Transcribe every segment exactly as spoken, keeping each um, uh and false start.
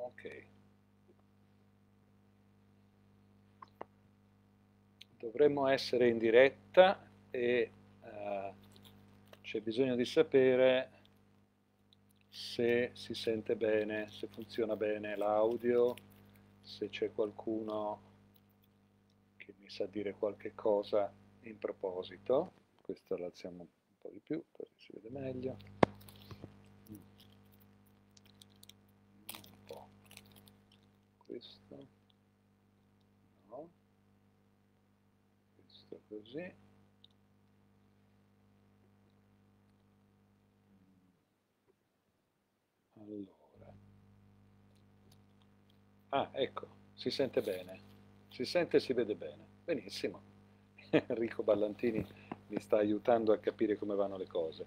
Ok. Dovremmo essere in diretta e eh, c'è bisogno di sapere se si sente bene, se funziona bene l'audio, se c'è qualcuno che mi sa dire qualche cosa in proposito. Questo lo alziamo un po' di più così si vede meglio. Un po'. Questo. No. Questo così. Allora. Ah, ecco, si sente bene. Si sente e si vede bene. Benissimo. Enrico Ballantini mi sta aiutando a capire come vanno le cose.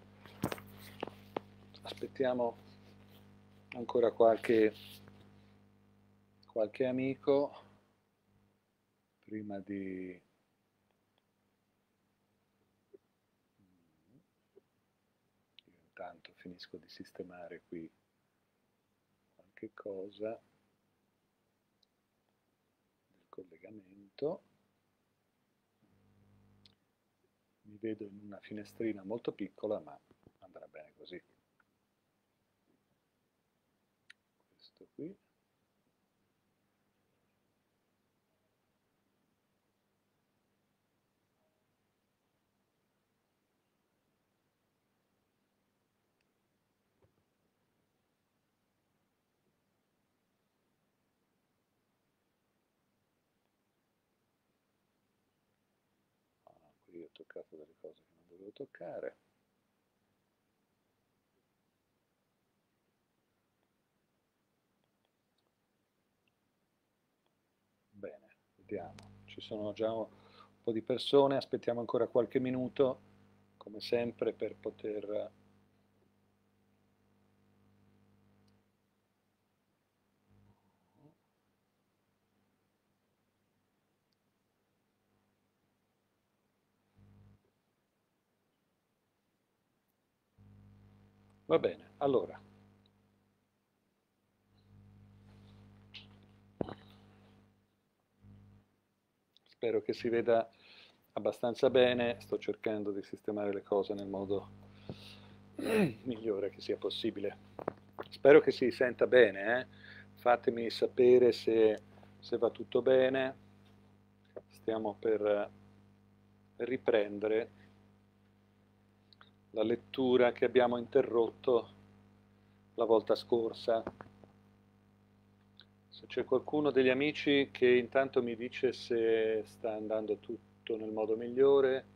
Aspettiamo ancora qualche, qualche amico prima di... Io intanto finisco di sistemare qui qualche cosa del collegamento. Mi vedo in una finestrina molto piccola, ma andrà bene così. Questo qui. Ah, qui ho toccato delle cose che non dovevo toccare. Bene, vediamo. Ci sono già un po' di persone, aspettiamo ancora qualche minuto, come sempre, per poter... Va bene, allora. Spero che si veda abbastanza bene, sto cercando di sistemare le cose nel modo migliore che sia possibile. Spero che si senta bene, eh? Fatemi sapere se, se va tutto bene. Stiamo per riprendere la lettura che abbiamo interrotto la volta scorsa. Se c'è qualcuno degli amici che intanto mi dice se sta andando tutto nel modo migliore,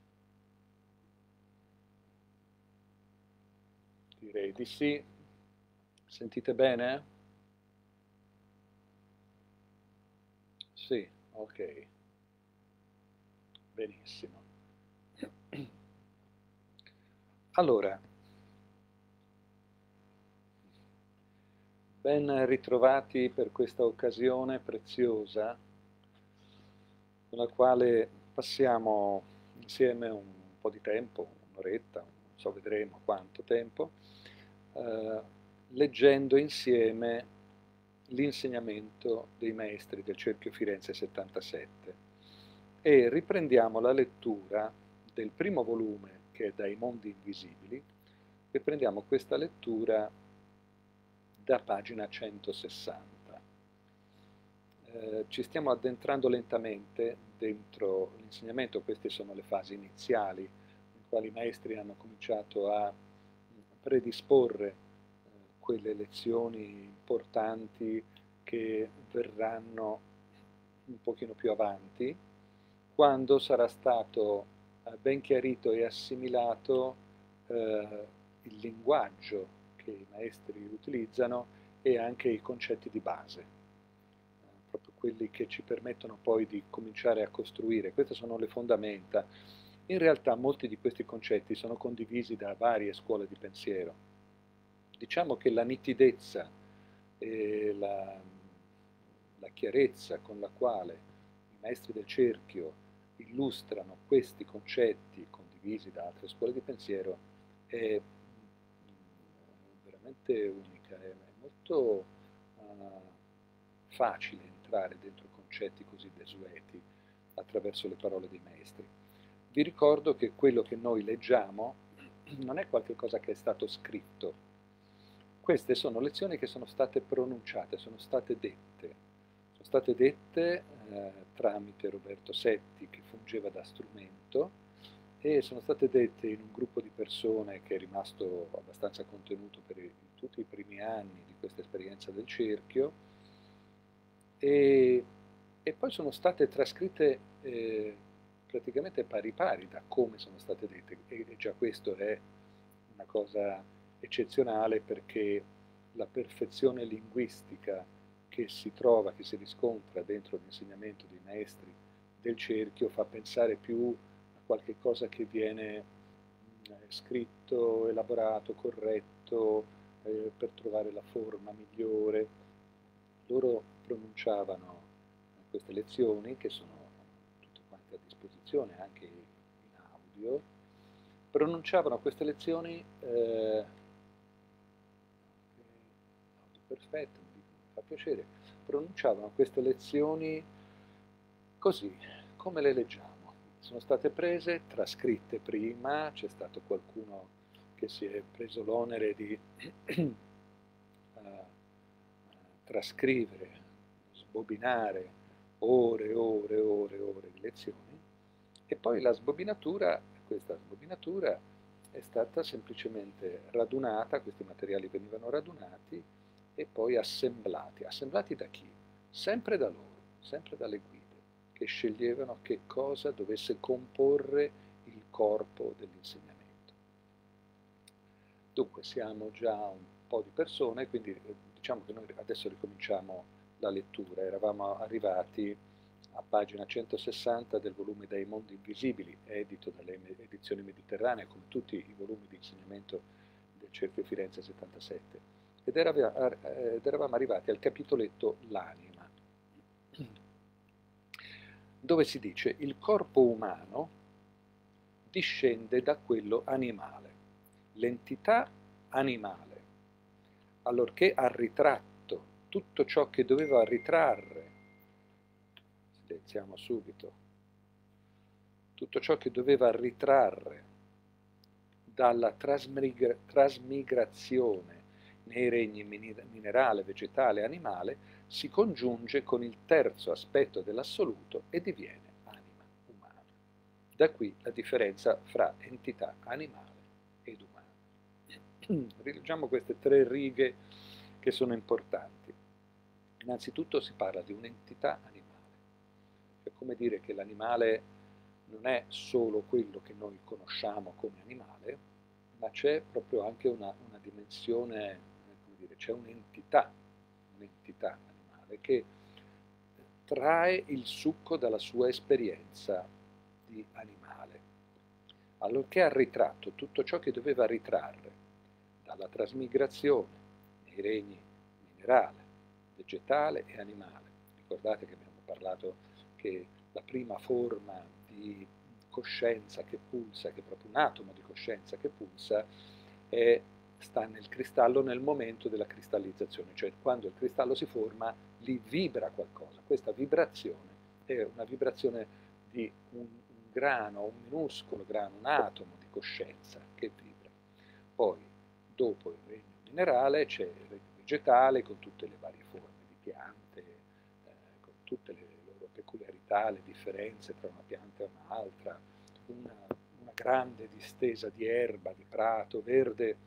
direi di sì. Sentite bene? Sì, ok. Benissimo. Allora, ben ritrovati per questa occasione preziosa con la quale passiamo insieme un po' di tempo, un'oretta, non so, vedremo quanto tempo, eh, leggendo insieme l'insegnamento dei maestri del Cerchio Firenze settantasette e riprendiamo la lettura del primo volume che è Dai mondi invisibili e prendiamo questa lettura da pagina centosessanta. Eh, ci stiamo addentrando lentamente dentro l'insegnamento, queste sono le fasi iniziali in quali i maestri hanno cominciato a predisporre eh, quelle lezioni importanti che verranno un pochino più avanti, quando sarà stato eh, ben chiarito e assimilato eh, il linguaggio che i maestri utilizzano e anche i concetti di base, eh, proprio quelli che ci permettono poi di cominciare a costruire. Queste sono le fondamenta. In realtà molti di questi concetti sono condivisi da varie scuole di pensiero. Diciamo che la nitidezza e la, la chiarezza con la quale i maestri del cerchio illustrano questi concetti condivisi da altre scuole di pensiero è veramente unica, è molto uh, facile entrare dentro concetti così desueti attraverso le parole dei maestri. Vi ricordo che quello che noi leggiamo non è qualcosa che è stato scritto. Queste sono lezioni che sono state pronunciate, sono state dette. Sono state dette eh, tramite Roberto Setti, che fungeva da strumento, e sono state dette in un gruppo di persone che è rimasto abbastanza contenuto per i, tutti i primi anni di questa esperienza del cerchio, e, e poi sono state trascritte eh, praticamente pari pari da come sono state dette, e, e già questo è una cosa eccezionale, perché la perfezione linguistica che si trova, che si riscontra dentro l'insegnamento dei maestri del cerchio fa pensare più a qualche cosa che viene mh, scritto, elaborato, corretto eh, per trovare la forma migliore. Loro pronunciavano queste lezioni, che sono tutte quante a disposizione anche in audio, pronunciavano queste lezioni eh, perfetto, mi fa piacere, pronunciavano queste lezioni così, come le leggiamo. Sono state prese, trascritte prima, c'è stato qualcuno che si è preso l'onere di uh, trascrivere, sbobinare ore e ore e ore e ore di lezioni, e poi la sbobinatura, questa sbobinatura è stata semplicemente radunata, questi materiali venivano radunati e poi assemblati. Assemblati da chi? Sempre da loro, sempre dalle guide, che sceglievano che cosa dovesse comporre il corpo dell'insegnamento. Dunque siamo già un po' di persone, quindi diciamo che noi adesso ricominciamo la lettura. Eravamo arrivati a pagina centosessanta del volume Dai mondi invisibili, edito dalle edizioni mediterranee, come tutti i volumi di insegnamento del Cerchio Firenze settantasette, ed eravamo arrivati al capitoletto L'anima, dove si dice: il corpo umano discende da quello animale. L'entità animale, allorché ha ritratto tutto ciò che doveva ritrarre, silenziamo subito, tutto ciò che doveva ritrarre dalla trasmigra trasmigrazione nei regni minerale, vegetale e animale, si congiunge con il terzo aspetto dell'assoluto e diviene anima umana. Da qui la differenza fra entità animale ed umana. Rileggiamo queste tre righe che sono importanti. Innanzitutto si parla di un'entità animale. È come dire che l'animale non è solo quello che noi conosciamo come animale, ma c'è proprio anche una, una dimensione, come dire, c'è un'entità, un'entità animale che trae il succo dalla sua esperienza di animale. Allorché ha ritratto tutto ciò che doveva ritrarre dalla trasmigrazione nei regni minerale, vegetale e animale. Ricordate che abbiamo parlato che la prima forma di coscienza che pulsa, che è proprio un atomo di coscienza che pulsa, è, sta nel cristallo nel momento della cristallizzazione, cioè quando il cristallo si forma, lì vibra qualcosa. Questa vibrazione è una vibrazione di un, un grano, un minuscolo grano, un atomo di coscienza che vibra. Poi, dopo il regno minerale, c'è il regno vegetale con tutte le varie forme di piante, eh, con tutte le loro peculiarità, le differenze tra una pianta e un'altra, una, una grande distesa di erba, di prato verde,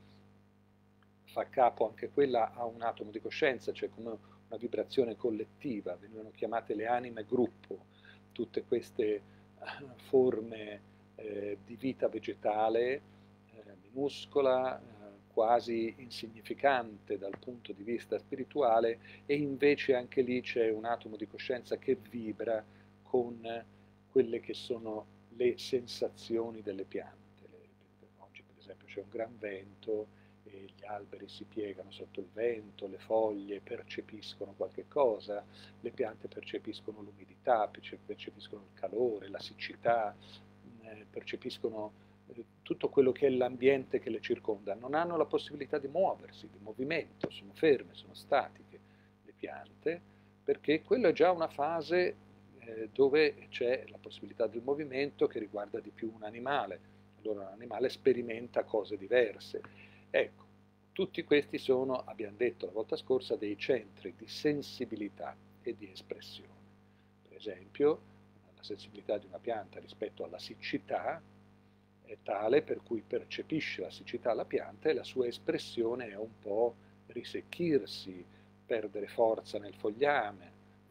fa capo anche quella a un atomo di coscienza, cioè come una vibrazione collettiva. Venivano chiamate le anime gruppo, tutte queste forme eh, di vita vegetale, eh, minuscola, eh, quasi insignificante dal punto di vista spirituale, e invece anche lì c'è un atomo di coscienza che vibra con quelle che sono le sensazioni delle piante. Le, oggi per esempio c'è un gran vento e gli alberi si piegano sotto il vento, le foglie percepiscono qualche cosa, le piante percepiscono l'umidità, percepiscono il calore, la siccità, eh, percepiscono eh, tutto quello che è l'ambiente che le circonda. Non hanno la possibilità di muoversi, di movimento, sono ferme, sono statiche. Le piante, perché quello è già una fase eh, dove c'è la possibilità del movimento che riguarda di più un animale. Allora un animale sperimenta cose diverse. Ecco, tutti questi sono, abbiamo detto la volta scorsa, dei centri di sensibilità e di espressione. Per esempio, la sensibilità di una pianta rispetto alla siccità è tale per cui percepisce la siccità alla pianta e la sua espressione è un po' risecchirsi, perdere forza nel fogliame,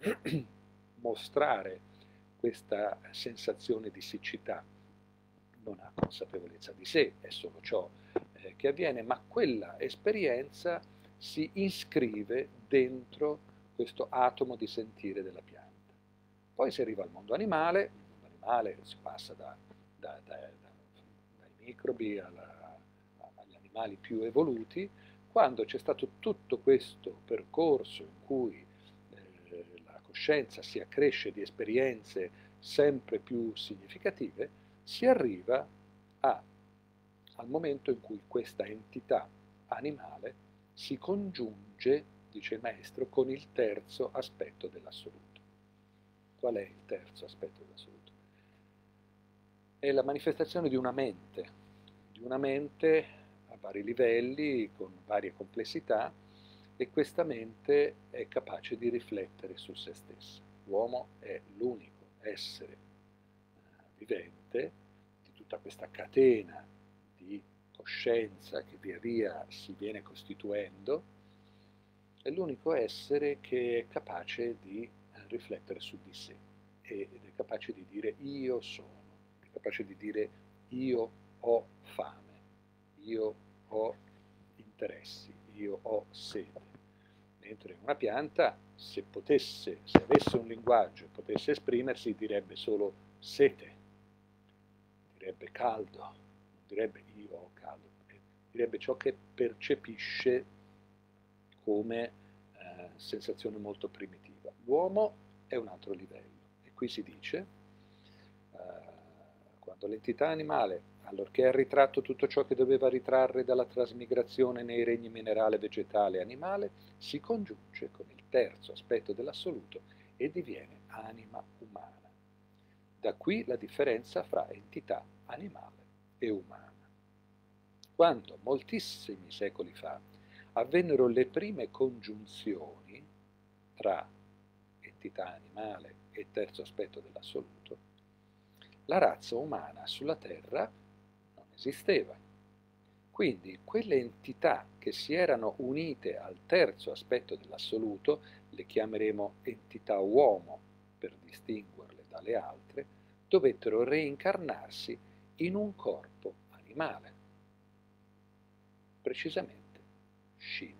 mostrare questa sensazione di siccità. Non ha consapevolezza di sé, è solo ciò eh, che avviene, ma quella esperienza si iscrive dentro questo atomo di sentire della pianta. Poi si arriva al mondo animale, il mondo animale si passa da, da, da, da, dai microbi alla, agli animali più evoluti. Quando c'è stato tutto questo percorso in cui eh, la coscienza si accresce di esperienze sempre più significative, si arriva a, al momento in cui questa entità animale si congiunge, dice il maestro, con il terzo aspetto dell'assoluto. Qual è il terzo aspetto dell'assoluto? È la manifestazione di una mente, di una mente a vari livelli, con varie complessità, e questa mente è capace di riflettere su se stessa. L'uomo è l'unico essere vivente di tutta questa catena di coscienza che via via si viene costituendo, è l'unico essere che è capace di riflettere su di sé ed è capace di dire io sono, è capace di dire io ho fame, io ho interessi, io ho sete. Mentre una pianta, se potesse, se avesse un linguaggio e potesse esprimersi, direbbe solo sete, direbbe caldo, non direbbe io ho caldo, direbbe ciò che percepisce come eh, sensazione molto primitiva. L'uomo è un altro livello e qui si dice, eh, quando l'entità animale, allorché ha ritratto tutto ciò che doveva ritrarre dalla trasmigrazione nei regni minerale, vegetale e animale, si congiunge con il terzo aspetto dell'assoluto e diviene anima umana. Da qui la differenza fra entità animale e umana. Quando moltissimi secoli fa avvennero le prime congiunzioni tra entità animale e terzo aspetto dell'assoluto, la razza umana sulla Terra non esisteva. Quindi quelle entità che si erano unite al terzo aspetto dell'assoluto, le chiameremo entità uomo per distinguerle dalle altre, dovettero reincarnarsi in un corpo animale, precisamente scimmie.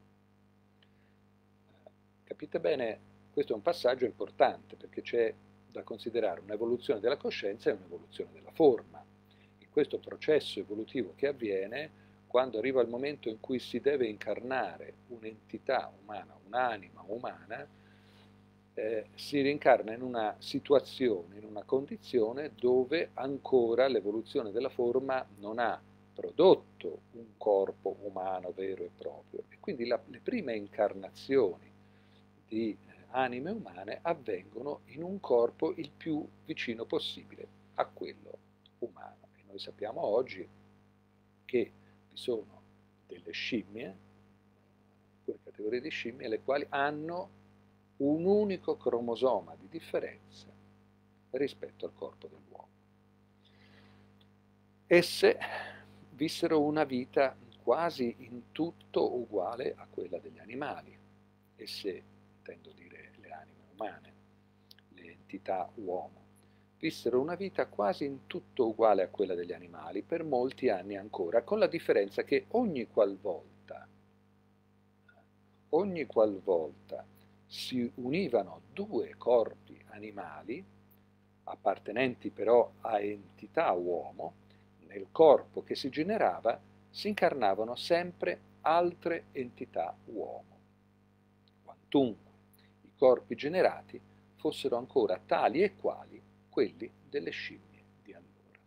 Capite bene, questo è un passaggio importante perché c'è da considerare un'evoluzione della coscienza e un'evoluzione della forma. In questo processo evolutivo che avviene, quando arriva il momento in cui si deve incarnare un'entità umana, un'anima umana, eh, si rincarna in una situazione, in una condizione dove ancora l'evoluzione della forma non ha prodotto un corpo umano vero e proprio. E quindi la, le prime incarnazioni di eh, anime umane avvengono in un corpo il più vicino possibile a quello umano. E noi sappiamo oggi che vi sono delle scimmie, alcune categorie di scimmie, le quali hanno un unico cromosoma di differenza rispetto al corpo dell'uomo. Esse vissero una vita quasi in tutto uguale a quella degli animali. Esse, intendo dire le anime umane, le entità uomo, vissero una vita quasi in tutto uguale a quella degli animali per molti anni ancora, con la differenza che ogni qualvolta, ogni qualvolta si univano due corpi animali, appartenenti però a entità uomo, nel corpo che si generava si incarnavano sempre altre entità uomo, quantunque i corpi generati fossero ancora tali e quali quelli delle scimmie di allora.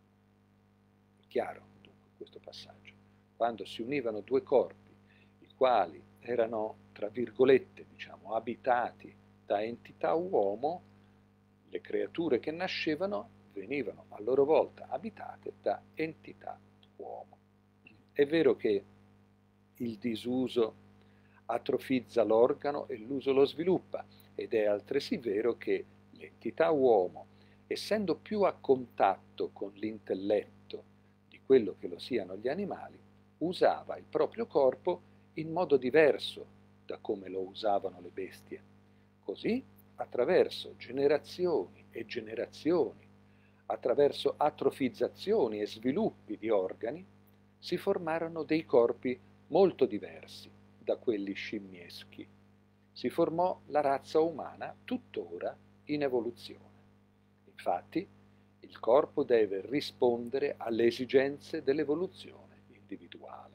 È chiaro dunque questo passaggio? Quando si univano due corpi, i quali erano, tra virgolette, diciamo, abitati da entità uomo, le creature che nascevano venivano a loro volta abitate da entità uomo. È vero che il disuso atrofizza l'organo e l'uso lo sviluppa, ed è altresì vero che l'entità uomo, essendo più a contatto con l'intelletto di quello che lo siano gli animali, usava il proprio corpo in modo diverso da come lo usavano le bestie. Così, attraverso generazioni e generazioni, attraverso atrofizzazioni e sviluppi di organi, si formarono dei corpi molto diversi da quelli scimmieschi. Si formò la razza umana tuttora in evoluzione. Infatti, il corpo deve rispondere alle esigenze dell'evoluzione individuale.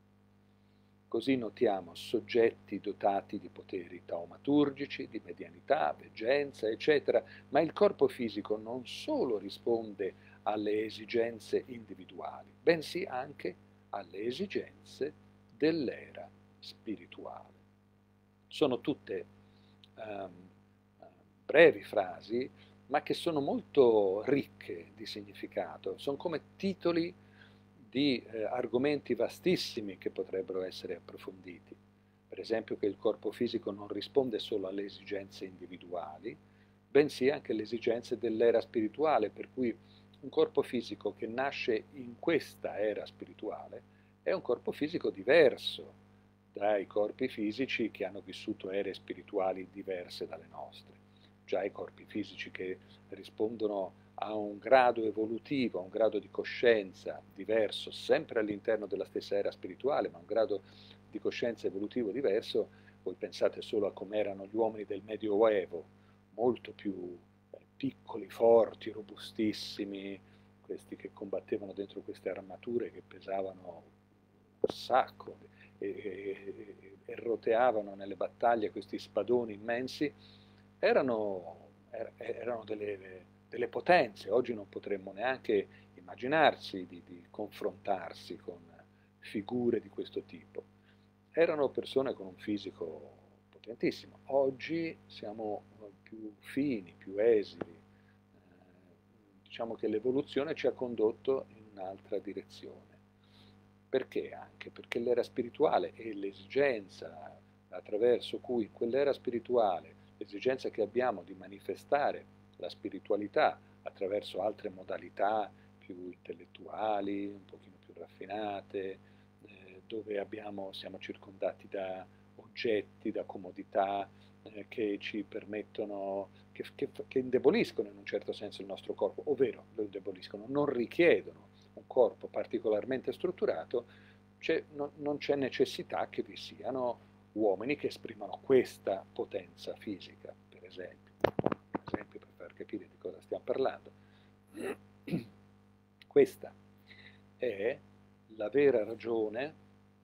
Così notiamo soggetti dotati di poteri taumaturgici, di medianità, veggenza, eccetera, ma il corpo fisico non solo risponde alle esigenze individuali, bensì anche alle esigenze dell'era spirituale. Sono tutte um, brevi frasi, ma che sono molto ricche di significato, sono come titoli di eh, argomenti vastissimi che potrebbero essere approfonditi. Per esempio che il corpo fisico non risponde solo alle esigenze individuali, bensì anche alle esigenze dell'era spirituale, per cui un corpo fisico che nasce in questa era spirituale è un corpo fisico diverso dai corpi fisici che hanno vissuto ere spirituali diverse dalle nostre. Già i corpi fisici che rispondono a un grado evolutivo, a un grado di coscienza diverso, sempre all'interno della stessa era spirituale, ma un grado di coscienza evolutivo diverso, voi pensate solo a come erano gli uomini del Medioevo, molto più eh, piccoli, forti, robustissimi, questi che combattevano dentro queste armature che pesavano un sacco e, e, e roteavano nelle battaglie questi spadoni immensi, erano, er, erano delle, delle potenze. Oggi non potremmo neanche immaginarci di, di confrontarsi con figure di questo tipo. Erano persone con un fisico potentissimo. Oggi siamo più fini, più esili. Eh, diciamo che l'evoluzione ci ha condotto in un'altra direzione. Perché anche? Perché l'era spirituale e l'esigenza attraverso cui quell'era spirituale, l'esigenza che abbiamo di manifestare la spiritualità attraverso altre modalità più intellettuali, un pochino più raffinate, eh, dove abbiamo, siamo circondati da oggetti, da comodità eh, che ci permettono, che, che, che indeboliscono in un certo senso il nostro corpo, ovvero lo indeboliscono, non richiedono un corpo particolarmente strutturato, c'è, no, non c'è necessità che vi siano uomini che esprimono questa potenza fisica, per esempio. Per esempio, per far capire di cosa stiamo parlando. Questa è la vera ragione,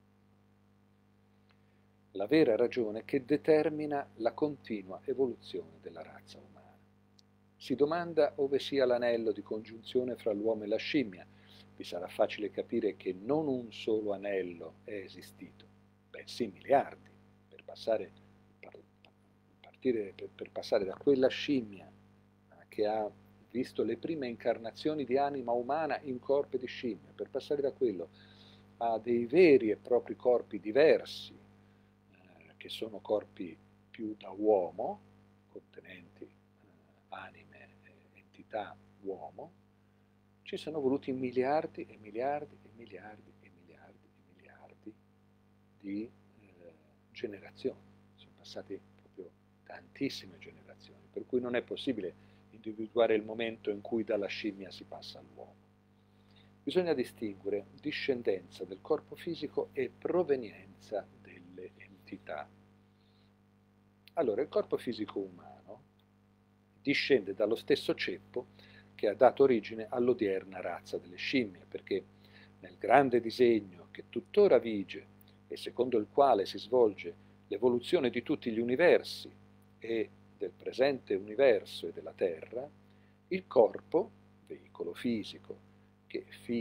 la vera ragione che determina la continua evoluzione della razza umana. Si domanda ove sia l'anello di congiunzione fra l'uomo e la scimmia. Vi sarà facile capire che non un solo anello è esistito, bensì miliardi, per passare, partire, per, per passare da quella scimmia che ha visto le prime incarnazioni di anima umana in corpi di scimmia, per passare da quello a dei veri e propri corpi diversi, eh, che sono corpi più da uomo, contenenti eh, anime, eh, entità uomo, ci sono voluti miliardi e miliardi e miliardi e miliardi e miliardi di eh, generazioni. Sono passate proprio tantissime generazioni, per cui non è possibile individuare il momento in cui dalla scimmia si passa all'uomo. Bisogna distinguere discendenza del corpo fisico e provenienza delle entità. Allora, il corpo fisico umano discende dallo stesso ceppo che ha dato origine all'odierna razza delle scimmie, perché nel grande disegno che tuttora vige e secondo il quale si svolge l'evoluzione di tutti gli universi e del presente universo e della Terra, il corpo, veicolo fisico, che fino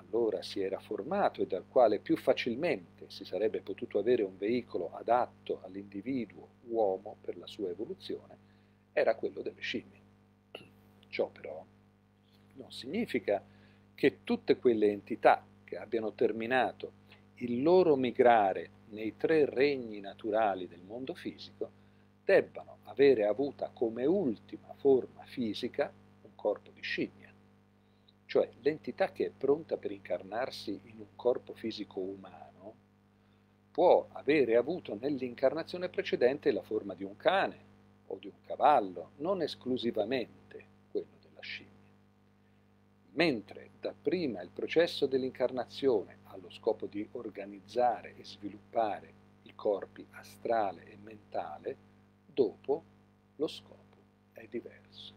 allora si era formato e dal quale più facilmente si sarebbe potuto avere un veicolo adatto all'individuo uomo per la sua evoluzione, era quello delle scimmie. Ciò però non significa che tutte quelle entità che abbiano terminato il loro migrare nei tre regni naturali del mondo fisico debbano avere avuta come ultima forma fisica un corpo di scimmia, cioè l'entità che è pronta per incarnarsi in un corpo fisico umano può avere avuto nell'incarnazione precedente la forma di un cane o di un cavallo, non esclusivamente quello della scimmia. Mentre dapprima il processo dell'incarnazione ha lo scopo di organizzare e sviluppare i corpi astrale e mentale, dopo lo scopo è diverso.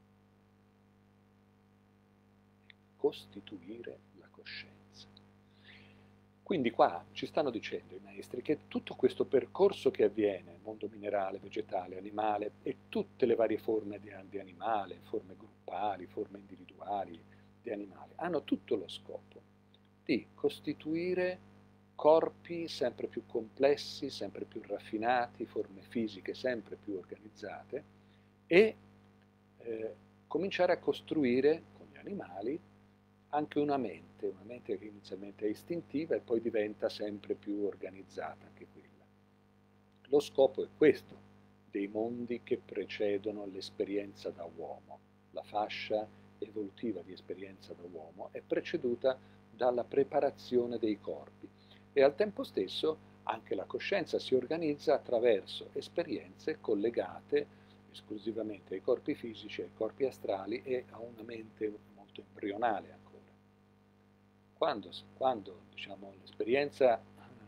Costituire la coscienza. Quindi qua ci stanno dicendo i maestri che tutto questo percorso che avviene, mondo minerale, vegetale, animale, e tutte le varie forme di, di animale, forme gruppali, forme individuali di animali, hanno tutto lo scopo di costituire corpi sempre più complessi, sempre più raffinati, forme fisiche sempre più organizzate e eh, cominciare a costruire con gli animali anche una mente, una mente che inizialmente è istintiva e poi diventa sempre più organizzata anche quella. Lo scopo è questo dei mondi che precedono l'esperienza da uomo. La fascia evolutiva di esperienza da uomo è preceduta dalla preparazione dei corpi e al tempo stesso anche la coscienza si organizza attraverso esperienze collegate esclusivamente ai corpi fisici, ai corpi astrali e a una mente molto embrionale ancora. Quando, quando diciamo, l'esperienza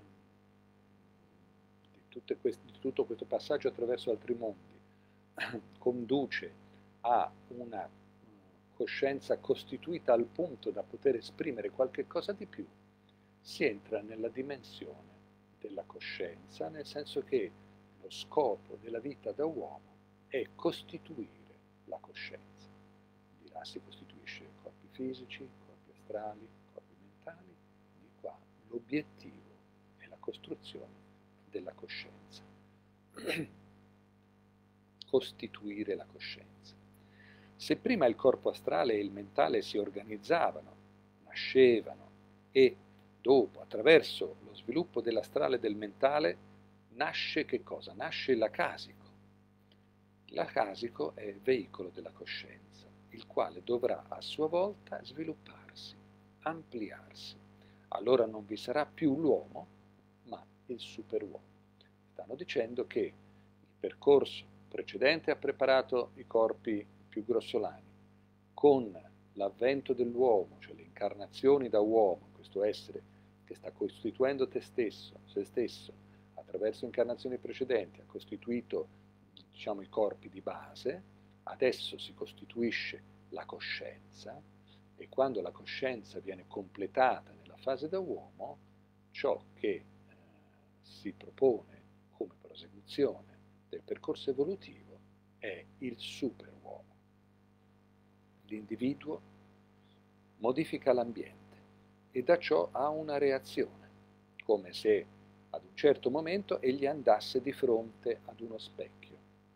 di, tutte queste, di tutto questo passaggio attraverso altri mondi conduce a una coscienza costituita al punto da poter esprimere qualche cosa di più, si entra nella dimensione della coscienza, nel senso che lo scopo della vita da uomo è costituire la coscienza. Di là si costituisce corpi fisici, corpi astrali, corpi mentali, di qua l'obiettivo è la costruzione della coscienza. Costituire la coscienza. Se prima il corpo astrale e il mentale si organizzavano, nascevano e dopo, attraverso lo sviluppo dell'astrale e del mentale, nasce che cosa? Nasce l'akasico. L'akasico è il veicolo della coscienza, il quale dovrà a sua volta svilupparsi, ampliarsi. Allora non vi sarà più l'uomo, ma il superuomo. Stanno dicendo che il percorso precedente ha preparato i corpi più grossolani. Con l'avvento dell'uomo, cioè le incarnazioni da uomo, questo essere che sta costituendo te stesso, se stesso, attraverso incarnazioni precedenti, ha costituito, diciamo, i corpi di base, adesso si costituisce la coscienza, e quando la coscienza viene completata nella fase da uomo, ciò che eh, si propone come prosecuzione del percorso evolutivo è il superuomo. L'individuo modifica l'ambiente e da ciò ha una reazione, come se ad un certo momento egli andasse di fronte ad uno specchio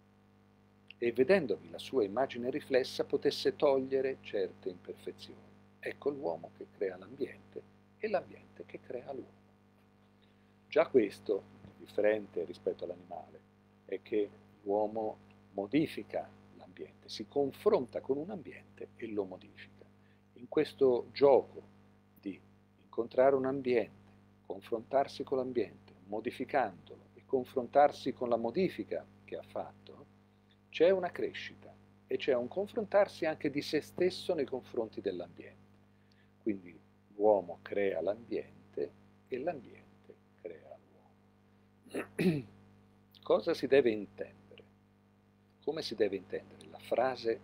e vedendovi la sua immagine riflessa potesse togliere certe imperfezioni. Ecco l'uomo che crea l'ambiente e l'ambiente che crea l'uomo. Già questo, differente rispetto all'animale, è che l'uomo modifica l'ambiente, si confronta con un ambiente e lo modifica. In questo gioco di incontrare un ambiente, confrontarsi con l'ambiente, modificandolo e confrontarsi con la modifica che ha fatto, c'è una crescita e c'è un confrontarsi anche di se stesso nei confronti dell'ambiente. Quindi l'uomo crea l'ambiente e l'ambiente crea l'uomo. Cosa si deve intendere? Come si deve intendere la frase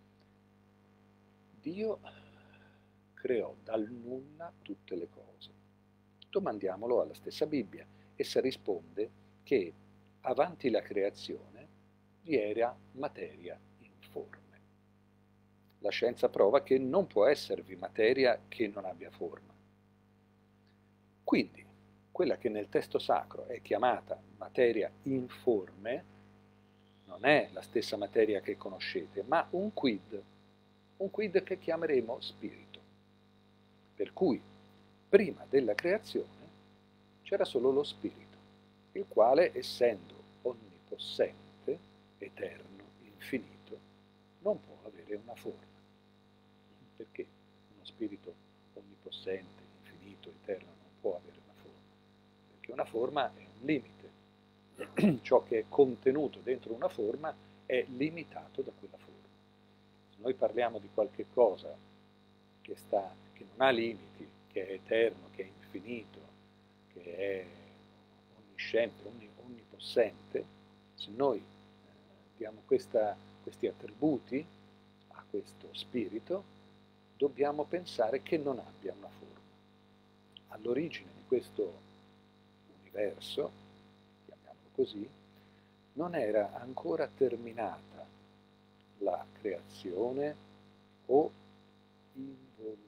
Dio creò dal nulla tutte le cose? Domandiamolo alla stessa Bibbia. Essa risponde che avanti la creazione vi era materia informe. la scienza prova che non può esservi materia che non abbia forma. Quindi, quella che nel testo sacro è chiamata materia informe non è la stessa materia che conoscete, ma un quid, un quid che chiameremo spirito. Per cui, prima della creazione, c'era solo lo spirito, il quale, essendo onnipossente, eterno, infinito, non può avere una forma. Perché uno spirito onnipossente, infinito, eterno non può avere una forma? Perché una forma è un limite. Ciò che è contenuto dentro una forma è limitato da quella forma. Se noi parliamo di qualche cosa che, sta, che non ha limiti, che è eterno, che è infinito, che è onnisciente, onnipossente, se noi eh, diamo questa, questi attributi a questo spirito, dobbiamo pensare che non abbia una forma. All'origine di questo universo, chiamiamolo così, non era ancora terminata la creazione o involuzione.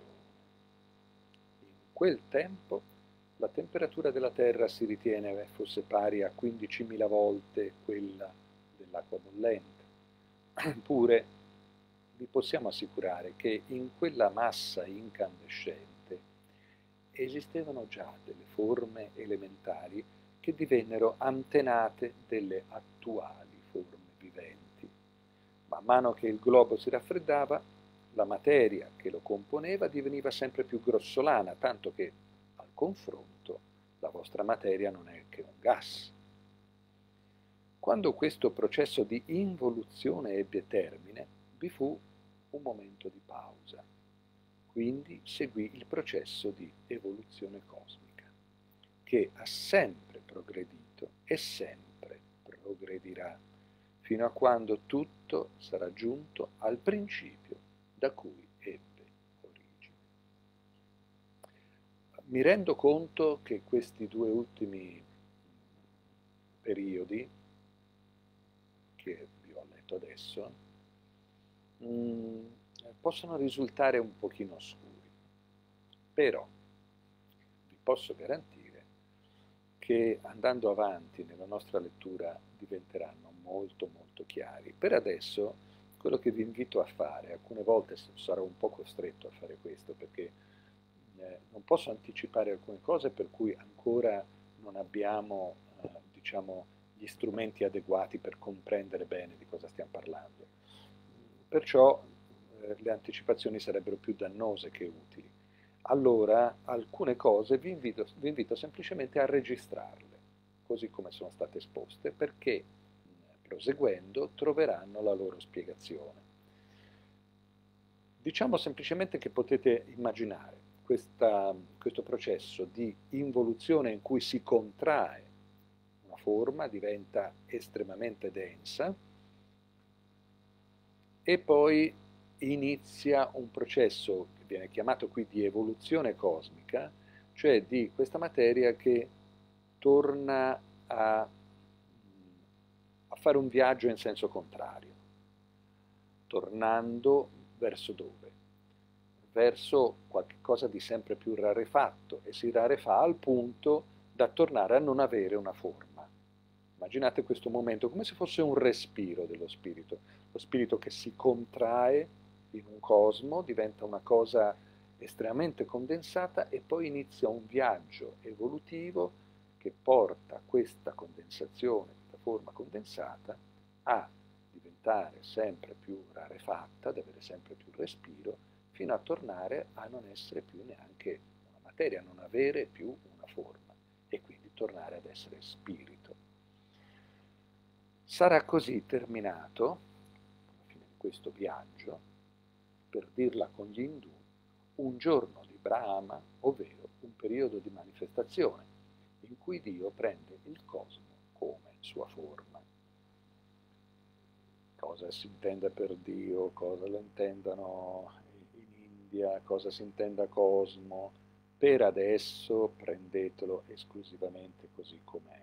In quel tempo la temperatura della Terra si ritiene fosse pari a quindicimila volte quella dell'acqua bollente. Eppure vi possiamo assicurare che in quella massa incandescente esistevano già delle forme elementari che divennero antenate delle attuali forme viventi. Man mano che il globo si raffreddava, la materia che lo componeva diveniva sempre più grossolana, tanto che al confronto la vostra materia non è che un gas. Quando questo processo di involuzione ebbe termine, vi fu un momento di pausa. Quindi seguì il processo di evoluzione cosmica, che ha sempre progredito e sempre progredirà, fino a quando tutto sarà giunto al principio da cui ebbe origine. Mi rendo conto che questi due ultimi periodi, che vi ho letto adesso, mh, possono risultare un pochino oscuri, però vi posso garantire che andando avanti nella nostra lettura diventeranno molto molto chiari. Per adesso quello che vi invito a fare, alcune volte sarò un po' costretto a fare questo perché eh, non posso anticipare alcune cose per cui ancora non abbiamo eh, diciamo, gli strumenti adeguati per comprendere bene di cosa stiamo parlando. Perciò eh, le anticipazioni sarebbero più dannose che utili. Allora alcune cose vi invito, vi invito semplicemente a registrarle, così come sono state esposte, perché proseguendo troveranno la loro spiegazione. Diciamo semplicemente che potete immaginare questa, questo processo di involuzione in cui si contrae una forma, diventa estremamente densa e poi inizia un processo che viene chiamato qui di evoluzione cosmica, cioè di questa materia che torna a, a fare un viaggio in senso contrario, tornando verso dove? Verso qualcosa di sempre più rarefatto, e si rarefa al punto da tornare a non avere una forma. Immaginate questo momento come se fosse un respiro dello spirito, lo spirito che si contrae in un cosmo, diventa una cosa estremamente condensata e poi inizia un viaggio evolutivo che porta questa condensazione, questa forma condensata, a diventare sempre più rarefatta, ad avere sempre più respiro, fino a tornare a non essere più neanche una materia, a non avere più una forma e quindi tornare ad essere spirito. Sarà così terminato, alla fine di questo viaggio, per dirla con gli indù, un giorno di Brahma, ovvero un periodo di manifestazione, in cui Dio prende il cosmo come sua forma. Cosa si intende per Dio, cosa lo intendano in India, cosa si intenda cosmo, per adesso prendetelo esclusivamente così com'è.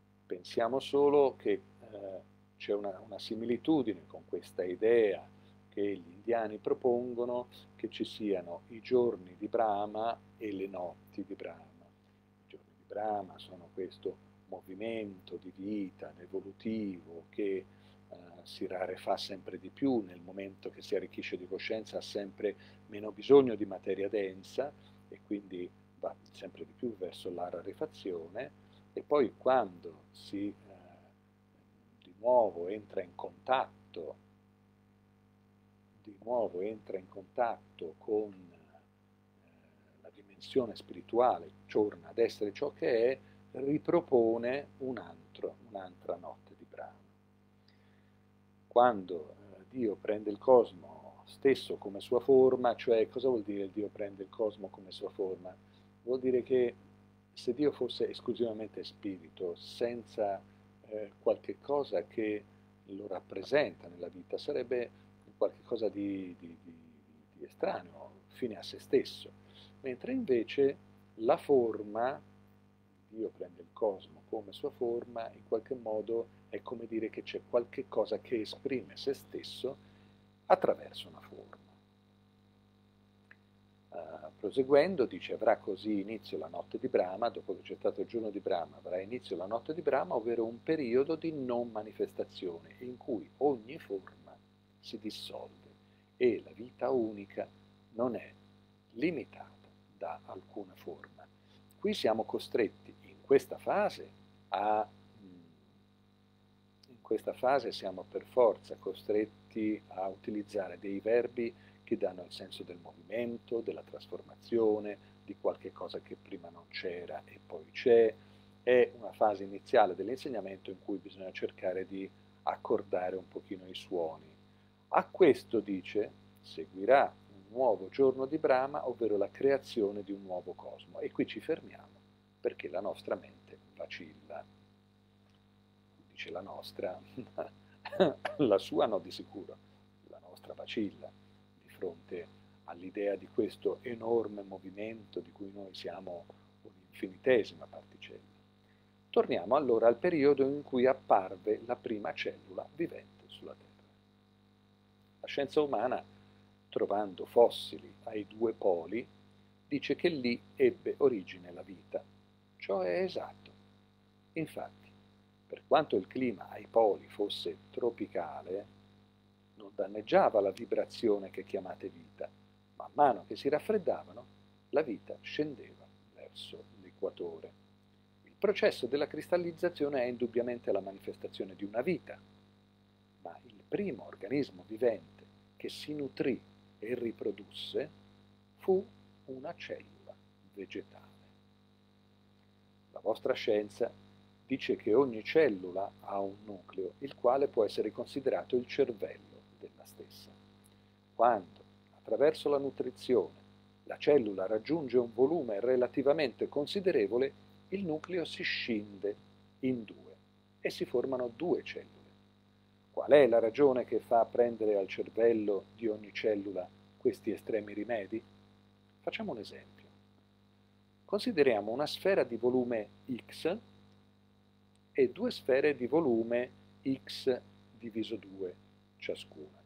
Pensiamo solo che eh, c'è una, una similitudine con questa idea che gli indiani propongono che ci siano i giorni di Brahma e le notti di Brahma. I giorni di Brahma sono questo movimento di vita evolutivo che eh, si rarefà sempre di più nel momento che si arricchisce di coscienza, ha sempre meno bisogno di materia densa e quindi va sempre di più verso la rarefazione, e poi quando si eh, di nuovo entra in contatto di nuovo entra in contatto con eh, la dimensione spirituale, torna ad essere ciò che è, ripropone un altro, un'altra notte di Brahma. Quando eh, Dio prende il cosmo stesso come sua forma, cioè cosa vuol dire Dio prende il cosmo come sua forma? Vuol dire che se Dio fosse esclusivamente spirito, senza eh, qualche cosa che lo rappresenta nella vita, sarebbe qualcosa di, di, di, di estraneo, fine a se stesso, mentre invece la forma, Dio prende il cosmo come sua forma, in qualche modo è come dire che c'è qualche cosa che esprime se stesso attraverso una forma. Uh, proseguendo, dice, avrà così inizio la notte di Brahma, dopo che c'è stato il giorno di Brahma, avrà inizio la notte di Brahma, ovvero un periodo di non manifestazione, in cui ogni forma si dissolve e la vita unica non è limitata da alcuna forma. Qui siamo costretti in questa fase a in questa fase siamo per forza costretti a utilizzare dei verbi che danno il senso del movimento, della trasformazione, di qualche cosa che prima non c'era e poi c'è. È una fase iniziale dell'insegnamento in cui bisogna cercare di accordare un pochino i suoni. A questo, dice, seguirà un nuovo giorno di Brahma, ovvero la creazione di un nuovo cosmo. E qui ci fermiamo, perché la nostra mente vacilla. Dice la nostra, la sua no di sicuro, la nostra vacilla di fronte all'idea di questo enorme movimento di cui noi siamo un'infinitesima particella. Torniamo allora al periodo in cui apparve la prima cellula vivente sulla Terra. La scienza umana, trovando fossili ai due poli, dice che lì ebbe origine la vita. Ciò è esatto. Infatti, per quanto il clima ai poli fosse tropicale, non danneggiava la vibrazione che chiamate vita. Man mano che si raffreddavano, la vita scendeva verso l'equatore. Il processo della cristallizzazione è indubbiamente la manifestazione di una vita, ma il primo organismo vivente che si nutrì e riprodusse fu una cellula vegetale. La vostra scienza dice che ogni cellula ha un nucleo, il quale può essere considerato il cervello della stessa. Quando, attraverso la nutrizione, la cellula raggiunge un volume relativamente considerevole, il nucleo si scinde in due e si formano due cellule. Qual è la ragione che fa prendere al cervello di ogni cellula questi estremi rimedi? Facciamo un esempio. Consideriamo una sfera di volume X e due sfere di volume X diviso due ciascuna.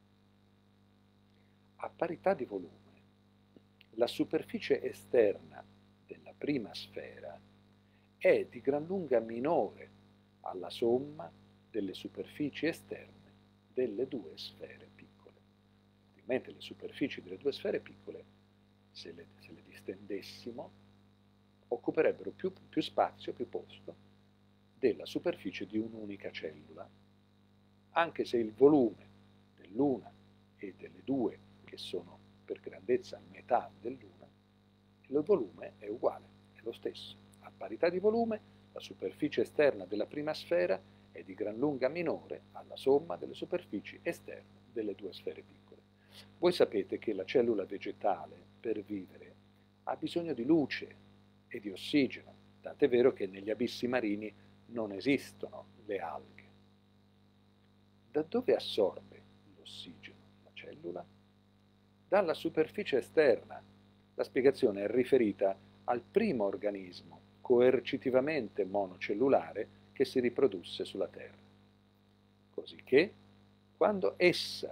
A parità di volume, la superficie esterna della prima sfera è di gran lunga minore alla somma delle superfici esterne delle due sfere piccole. Ovviamente le superfici delle due sfere piccole, se le, se le distendessimo, occuperebbero più, più spazio, più posto della superficie di un'unica cellula, anche se il volume dell'una e delle due, che sono per grandezza metà dell'una, il volume è uguale, è lo stesso. A parità di volume, la superficie esterna della prima sfera è di gran lunga minore alla somma delle superfici esterne delle due sfere piccole. Voi sapete che la cellula vegetale, per vivere, ha bisogno di luce e di ossigeno, tant'è vero che negli abissi marini non esistono le alghe. Da dove assorbe l'ossigeno la cellula? Dalla superficie esterna. La spiegazione è riferita al primo organismo coercitivamente monocellulare che si riprodusse sulla Terra. Cosicché, quando essa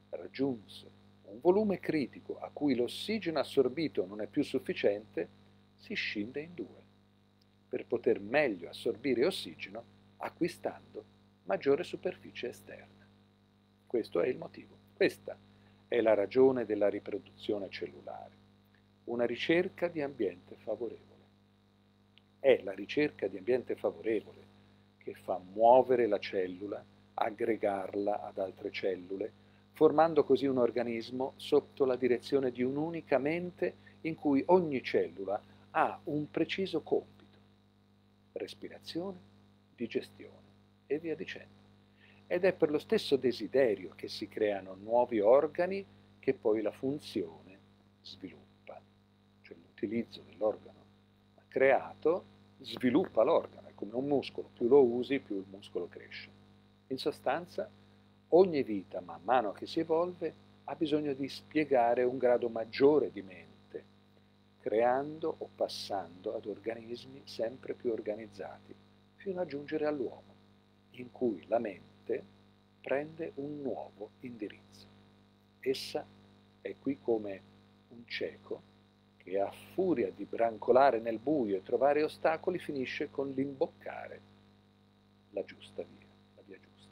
raggiunse un volume critico a cui l'ossigeno assorbito non è più sufficiente, si scinde in due, per poter meglio assorbire ossigeno acquistando maggiore superficie esterna. Questo è il motivo. Questa è la ragione della riproduzione cellulare, una ricerca di ambiente favorevole. È la ricerca di ambiente favorevole che fa muovere la cellula, aggregarla ad altre cellule, formando così un organismo sotto la direzione di un'unica mente in cui ogni cellula ha un preciso compito: respirazione, digestione e via dicendo. Ed è per lo stesso desiderio che si creano nuovi organi che poi la funzione sviluppa, cioè l'utilizzo dell'organo creato sviluppa l'organo, è come un muscolo, più lo usi più il muscolo cresce. In sostanza, ogni vita, man mano che si evolve, ha bisogno di spiegare un grado maggiore di mente, creando o passando ad organismi sempre più organizzati, fino a giungere all'uomo, in cui la mente prende un nuovo indirizzo. Essa è qui come un cieco che a furia di brancolare nel buio e trovare ostacoli finisce con l'imboccare la giusta via, la via giusta.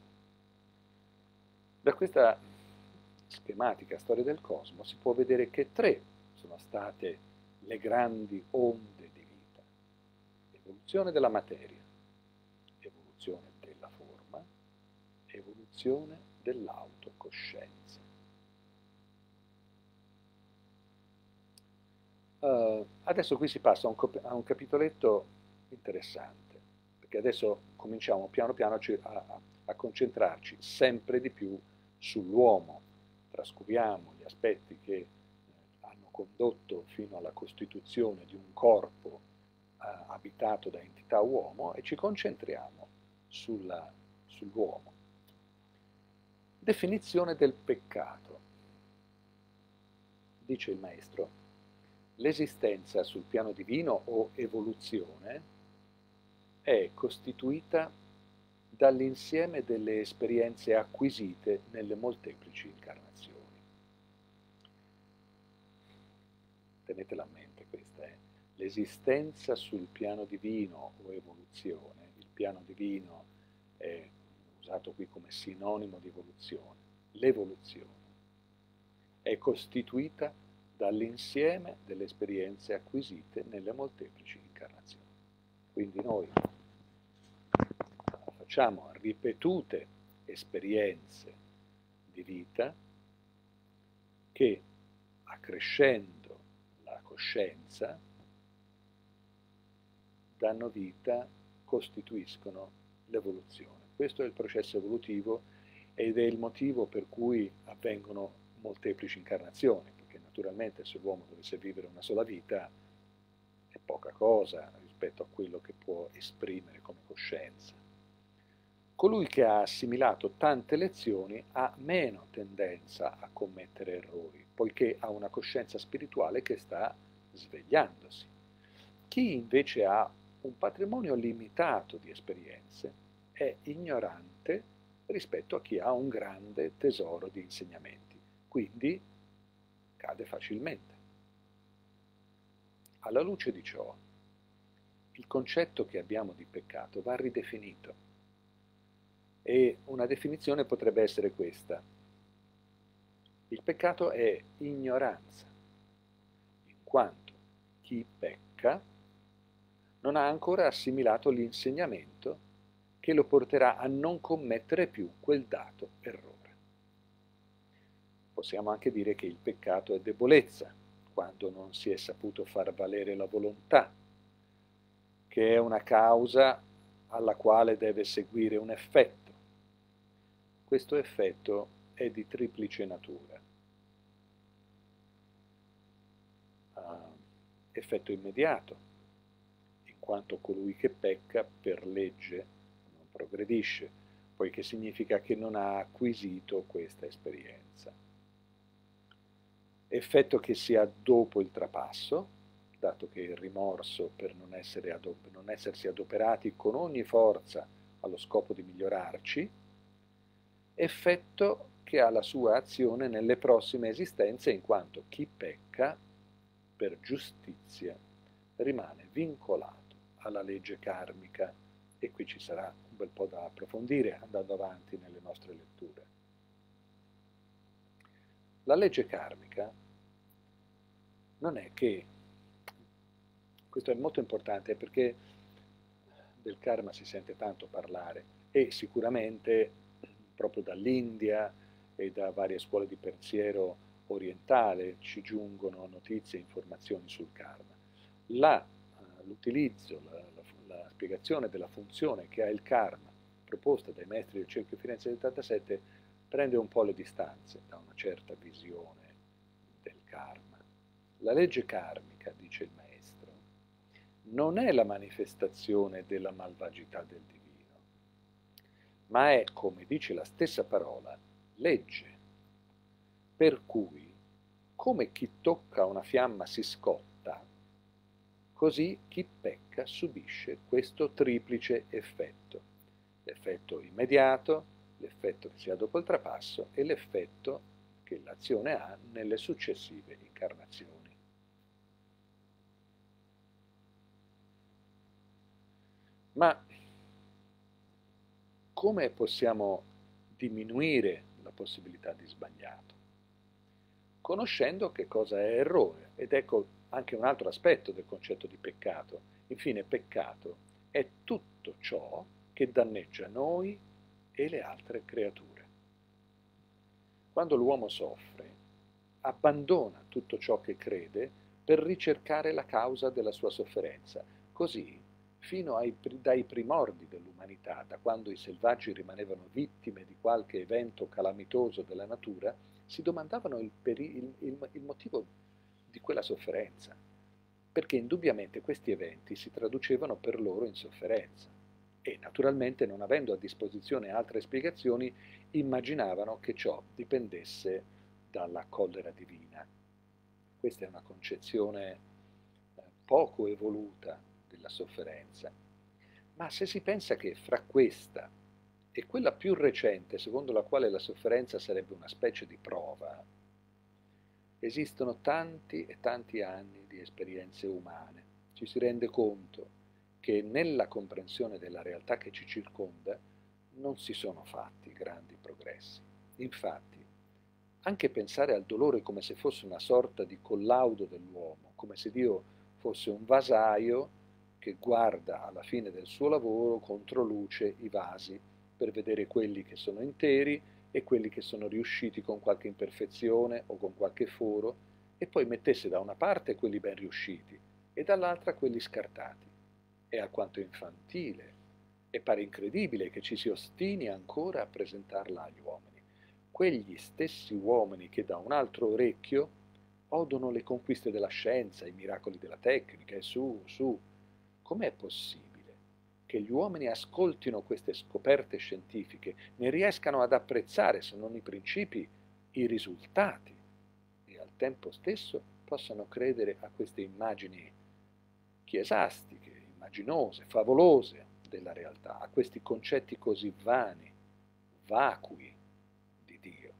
Da questa schematica storia del cosmo si può vedere che tre sono state le grandi onde di vita: evoluzione della materia, evoluzione della forma, evoluzione dell'autocoscienza. Uh, adesso qui si passa a un, a un capitoletto interessante, perché adesso cominciamo piano piano a, a, a concentrarci sempre di più sull'uomo. Trascuriamo gli aspetti che eh, hanno condotto fino alla costituzione di un corpo eh, abitato da entità uomo e ci concentriamo sulla, sull'uomo. Definizione del peccato. Dice il maestro: l'esistenza sul piano divino o evoluzione è costituita dall'insieme delle esperienze acquisite nelle molteplici incarnazioni. Tenetela a mente, questa è l'esistenza sul piano divino o evoluzione. Il piano divino è usato qui come sinonimo di evoluzione. L'evoluzione è costituita dall'insieme delle esperienze acquisite nelle molteplici incarnazioni. Quindi noi facciamo ripetute esperienze di vita che, accrescendo la coscienza, danno vita, costituiscono l'evoluzione. Questo è il processo evolutivo ed è il motivo per cui avvengono molteplici incarnazioni, perché naturalmente se l'uomo dovesse vivere una sola vita è poca cosa rispetto a quello che può esprimere come coscienza. Colui che ha assimilato tante lezioni ha meno tendenza a commettere errori, poiché ha una coscienza spirituale che sta svegliandosi. Chi invece ha un patrimonio limitato di esperienze è ignorante rispetto a chi ha un grande tesoro di insegnamenti, quindi cade facilmente. Alla luce di ciò, il concetto che abbiamo di peccato va ridefinito. E una definizione potrebbe essere questa: il peccato è ignoranza, in quanto chi pecca non ha ancora assimilato l'insegnamento che lo porterà a non commettere più quel dato errore. Possiamo anche dire che il peccato è debolezza, quando non si è saputo far valere la volontà, che è una causa alla quale deve seguire un effetto. Questo effetto è di triplice natura. Uh, effetto immediato, in quanto colui che pecca per legge non progredisce, poiché significa che non ha acquisito questa esperienza. Effetto che si ha dopo il trapasso, dato che il rimorso per non, essere adop- non essersi adoperati con ogni forza allo scopo di migliorarci. Effetto che ha la sua azione nelle prossime esistenze, in quanto chi pecca per giustizia rimane vincolato alla legge karmica. E qui ci sarà un bel po' da approfondire andando avanti nelle nostre letture. La legge karmica non è che, questo è molto importante perché del karma si sente tanto parlare e sicuramente proprio dall'India e da varie scuole di pensiero orientale ci giungono notizie e informazioni sul karma. La, l'utilizzo, la, la, la spiegazione della funzione che ha il karma proposta dai maestri del Cerchio Firenze del settantasette prende un po' le distanze da una certa visione del karma. La legge karmica, dice il maestro, non è la manifestazione della malvagità del divino, ma è, come dice la stessa parola, legge, per cui, come chi tocca una fiamma si scotta, così chi pecca subisce questo triplice effetto, l'effetto immediato, l'effetto che si ha dopo il trapasso e l'effetto che l'azione ha nelle successive incarnazioni. Ma come possiamo diminuire la possibilità di sbagliato? Conoscendo che cosa è errore. Ed ecco anche un altro aspetto del concetto di peccato. Infine, peccato è tutto ciò che danneggia noi e le altre creature. Quando l'uomo soffre, abbandona tutto ciò che crede per ricercare la causa della sua sofferenza. Così, fino ai, dai primordi dell'umanità, da quando i selvaggi rimanevano vittime di qualche evento calamitoso della natura, si domandavano il, il, il, il motivo di quella sofferenza, perché indubbiamente questi eventi si traducevano per loro in sofferenza e naturalmente, non avendo a disposizione altre spiegazioni, immaginavano che ciò dipendesse dalla collera divina. Questa è una concezione poco evoluta della sofferenza. Ma se si pensa che fra questa e quella più recente, secondo la quale la sofferenza sarebbe una specie di prova, esistono tanti e tanti anni di esperienze umane, ci si rende conto che nella comprensione della realtà che ci circonda non si sono fatti grandi progressi. Infatti, anche pensare al dolore come se fosse una sorta di collaudo dell'uomo, come se Dio fosse un vasaio che guarda alla fine del suo lavoro contro luce i vasi per vedere quelli che sono interi e quelli che sono riusciti con qualche imperfezione o con qualche foro, e poi mettesse da una parte quelli ben riusciti e dall'altra quelli scartati. È alquanto infantile e pare incredibile che ci si ostini ancora a presentarla agli uomini. Quegli stessi uomini che da un altro orecchio odono le conquiste della scienza, i miracoli della tecnica, e su, su. Com'è possibile che gli uomini ascoltino queste scoperte scientifiche, ne riescano ad apprezzare, se non i principi, i risultati, e al tempo stesso possano credere a queste immagini chiesastiche, immaginose, favolose della realtà, a questi concetti così vani, vacui di Dio?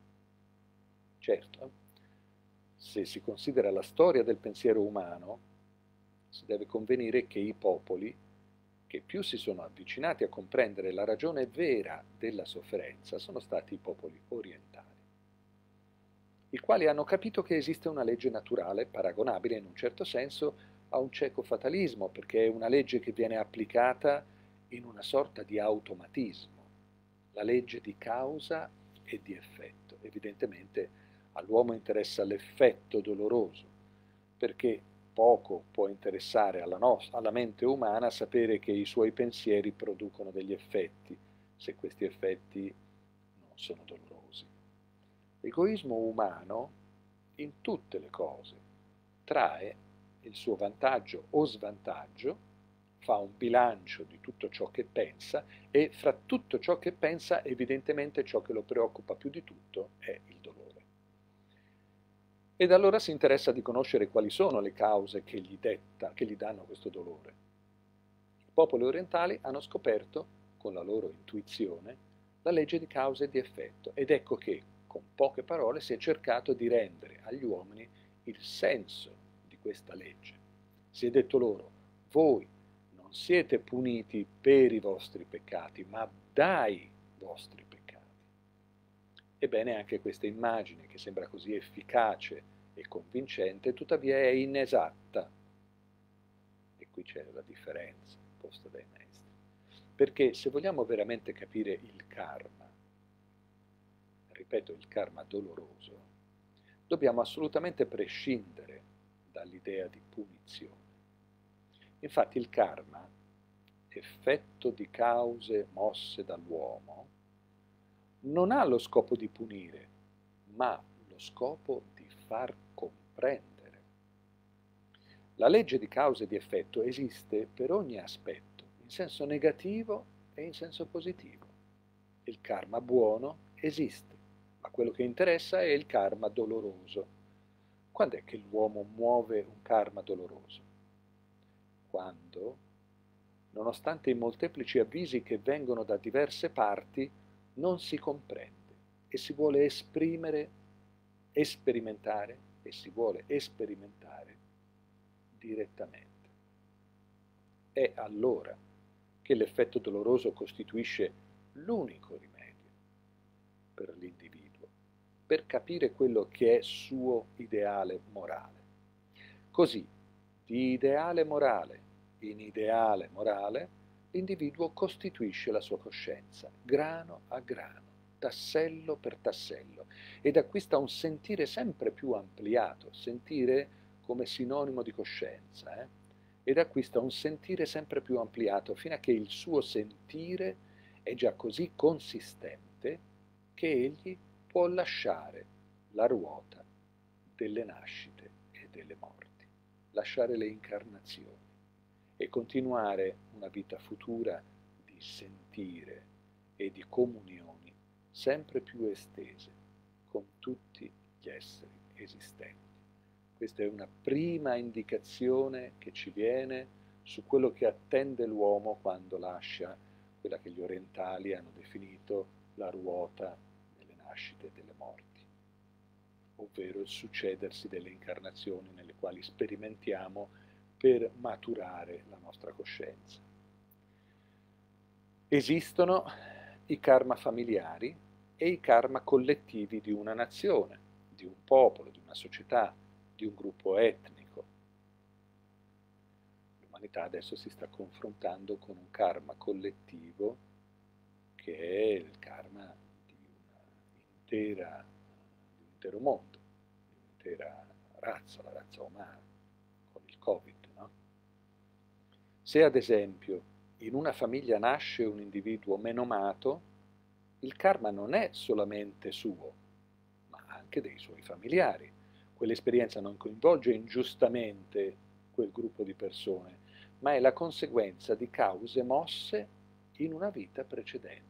Certo, se si considera la storia del pensiero umano, si deve convenire che i popoli che più si sono avvicinati a comprendere la ragione vera della sofferenza sono stati i popoli orientali, i quali hanno capito che esiste una legge naturale paragonabile in un certo senso a un cieco fatalismo, perché è una legge che viene applicata in una sorta di automatismo, la legge di causa e di effetto. Evidentemente all'uomo interessa l'effetto doloroso, perché poco può interessare alla, nostra, alla mente umana sapere che i suoi pensieri producono degli effetti, se questi effetti non sono dolorosi. L'egoismo umano in tutte le cose trae il suo vantaggio o svantaggio, fa un bilancio di tutto ciò che pensa e fra tutto ciò che pensa evidentemente ciò che lo preoccupa più di tutto è il dolore. Ed allora si interessa di conoscere quali sono le cause che gli, detta, che gli danno questo dolore. I popoli orientali hanno scoperto, con la loro intuizione, la legge di causa e di effetto, ed ecco che con poche parole, si è cercato di rendere agli uomini il senso di questa legge. Si è detto loro: voi non siete puniti per i vostri peccati, ma dai vostri peccati. Ebbene, anche questa immagine, che sembra così efficace e convincente, tuttavia è inesatta. E qui c'è la differenza posta dai maestri. Perché se vogliamo veramente capire il karma, ripeto, il karma doloroso, dobbiamo assolutamente prescindere dall'idea di punizione. Infatti il karma, effetto di cause mosse dall'uomo, non ha lo scopo di punire, ma lo scopo di far comprendere. La legge di causa e di effetto esiste per ogni aspetto, in senso negativo e in senso positivo. Il karma buono esiste, ma quello che interessa è il karma doloroso. Quando è che l'uomo muove un karma doloroso? Quando, nonostante i molteplici avvisi che vengono da diverse parti, non si comprende e si vuole esprimere, sperimentare e si vuole sperimentare direttamente. È allora che l'effetto doloroso costituisce l'unico rimedio per l'individuo, per capire quello che è suo ideale morale. Così, di ideale morale in ideale morale, l'individuo costituisce la sua coscienza, grano a grano, tassello per tassello, ed acquista un sentire sempre più ampliato, sentire come sinonimo di coscienza, eh? ed acquista un sentire sempre più ampliato, fino a che il suo sentire è già così consistente che egli può lasciare la ruota delle nascite e delle morti, lasciare le incarnazioni e continuare una vita futura di sentire e di comunioni sempre più estese con tutti gli esseri esistenti. Questa è una prima indicazione che ci viene su quello che attende l'uomo quando lascia quella che gli orientali hanno definito la ruota delle nascite e delle morti, ovvero il succedersi delle incarnazioni nelle quali sperimentiamo per maturare la nostra coscienza. Esistono i karma familiari e i karma collettivi di una nazione, di un popolo, di una società, di un gruppo etnico. L'umanità adesso si sta confrontando con un karma collettivo che è il karma di un'intera, di un intero mondo, di un'intera razza, la razza umana, con il Covid. No? Se ad esempio in una famiglia nasce un individuo menomato, il karma non è solamente suo, ma anche dei suoi familiari. Quell'esperienza non coinvolge ingiustamente quel gruppo di persone, ma è la conseguenza di cause mosse in una vita precedente.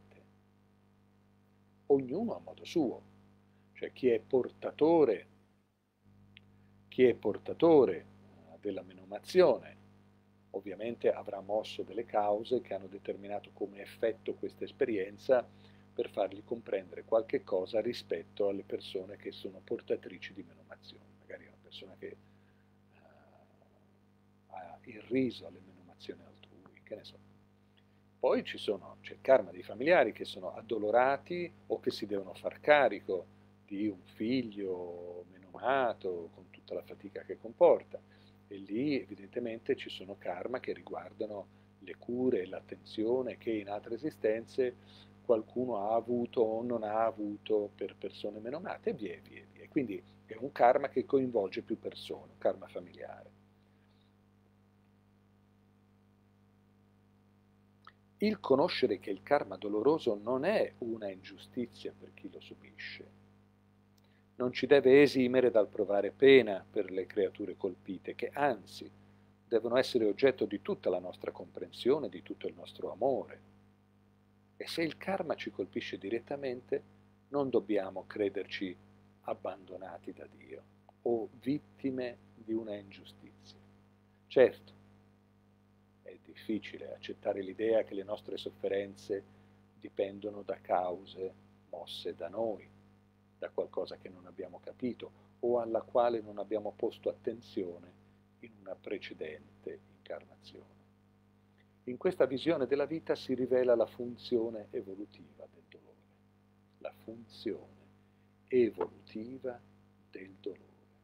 Ognuno a modo suo, cioè chi è portatore, chi è portatore della menomazione, ovviamente avrà mosso delle cause che hanno determinato come effetto questa esperienza per fargli comprendere qualche cosa rispetto alle persone che sono portatrici di menomazione. Magari una persona che uh, ha irriso alle menomazioni altrui, che ne so. Poi ci sono, c'è il karma dei familiari che sono addolorati o che si devono far carico di un figlio menomato con tutta la fatica che comporta. E lì evidentemente ci sono karma che riguardano le cure e l'attenzione che in altre esistenze qualcuno ha avuto o non ha avuto per persone menomate e via e via e via. Quindi è un karma che coinvolge più persone, un karma familiare. Il conoscere che il karma doloroso non è una ingiustizia per chi lo subisce, non ci deve esimere dal provare pena per le creature colpite, che anzi devono essere oggetto di tutta la nostra comprensione, di tutto il nostro amore. E se il karma ci colpisce direttamente, non dobbiamo crederci abbandonati da Dio o vittime di una ingiustizia. Certo, è difficile accettare l'idea che le nostre sofferenze dipendono da cause mosse da noi, da qualcosa che non abbiamo capito o alla quale non abbiamo posto attenzione in una precedente incarnazione. In questa visione della vita si rivela la funzione evolutiva del dolore, la funzione evolutiva del dolore.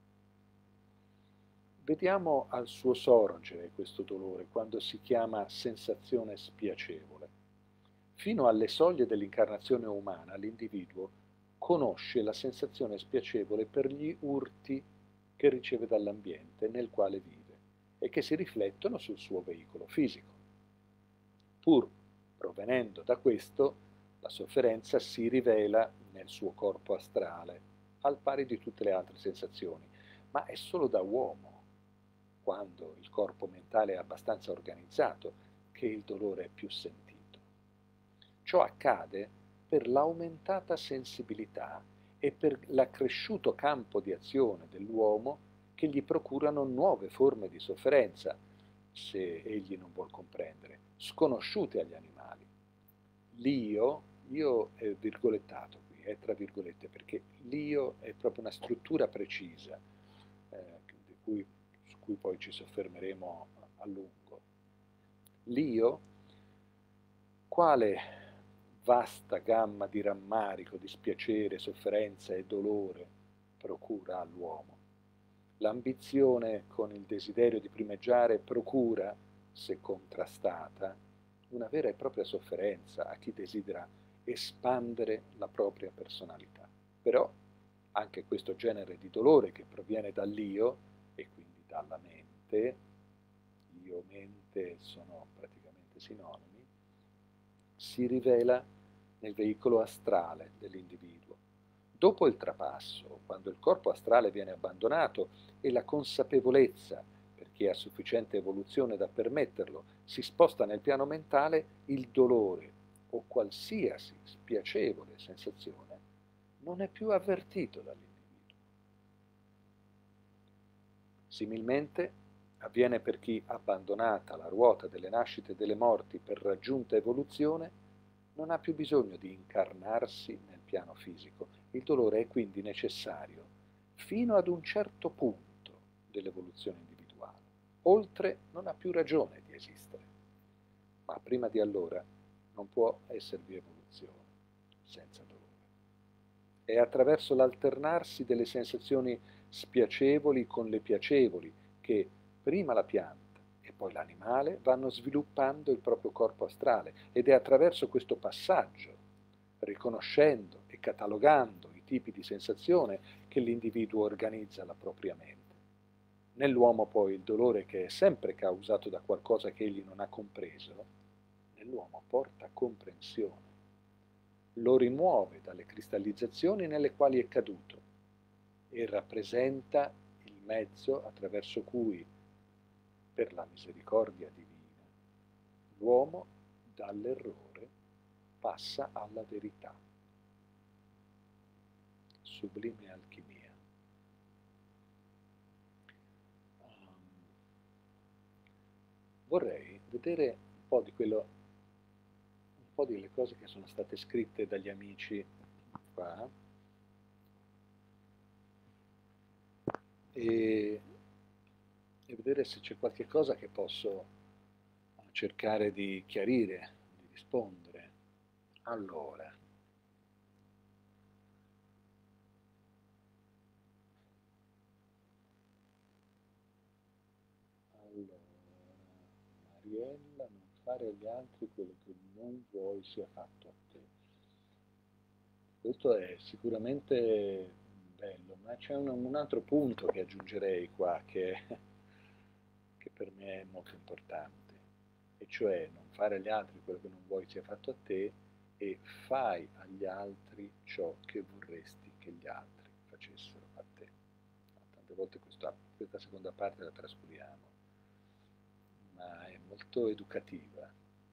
Vediamo al suo sorgere questo dolore quando si chiama sensazione spiacevole. Fino alle soglie dell'incarnazione umana l'individuo conosce la sensazione spiacevole per gli urti che riceve dall'ambiente nel quale vive e che si riflettono sul suo veicolo fisico. Pur provenendo da questo, la sofferenza si rivela nel suo corpo astrale, al pari di tutte le altre sensazioni, ma è solo da uomo, quando il corpo mentale è abbastanza organizzato, che il dolore è più sentito. Ciò accade per l'aumentata sensibilità e per l'accresciuto campo di azione dell'uomo che gli procurano nuove forme di sofferenza, se egli non vuol comprendere, sconosciute agli animali. L'io, io è virgolettato qui, è tra virgolette, perché l'io è proprio una struttura precisa, eh, di cui, su cui poi ci soffermeremo a lungo. L'io, quale vasta gamma di rammarico, di spiacere, sofferenza e dolore procura all'uomo. L'ambizione con il desiderio di primeggiare procura, se contrastata, una vera e propria sofferenza a chi desidera espandere la propria personalità. Però anche questo genere di dolore che proviene dall'io e quindi dalla mente, io e mente sono praticamente sinonimi, si rivela nel veicolo astrale dell'individuo. Dopo il trapasso, quando il corpo astrale viene abbandonato e la consapevolezza, per chi ha sufficiente evoluzione da permetterlo, si sposta nel piano mentale, il dolore o qualsiasi spiacevole sensazione non è più avvertito dall'individuo. Similmente avviene per chi, abbandonata la ruota delle nascite e delle morti per raggiunta evoluzione, non ha più bisogno di incarnarsi nel piano fisico. Il dolore è quindi necessario fino ad un certo punto dell'evoluzione individuale. Oltre non ha più ragione di esistere. Ma prima di allora non può esservi evoluzione senza dolore. È attraverso l'alternarsi delle sensazioni spiacevoli con le piacevoli che prima la pianta e poi l'animale vanno sviluppando il proprio corpo astrale, ed è attraverso questo passaggio, riconoscendo e catalogando i tipi di sensazione, che l'individuo organizza la propria mente. Nell'uomo poi il dolore, che è sempre causato da qualcosa che egli non ha compreso, nell'uomo porta comprensione, lo rimuove dalle cristallizzazioni nelle quali è caduto e rappresenta il mezzo attraverso cui, per la misericordia divina, l'uomo dall'errore passa alla verità. Sublime alchimia. Um, vorrei vedere un po' di quello, un po' delle cose che sono state scritte dagli amici qua, e e vedere se c'è qualche cosa che posso cercare di chiarire, di rispondere. Allora, allora, Mariella, non fare agli altri quello che non vuoi sia fatto a te. Questo è sicuramente bello, ma c'è un, un altro punto che aggiungerei qua, che, che per me è molto importante, e cioè non fare agli altri quello che non vuoi sia fatto a te, e fai agli altri ciò che vorresti che gli altri facessero a te. Tante volte questa, questa seconda parte la trascuriamo, ma è molto educativa.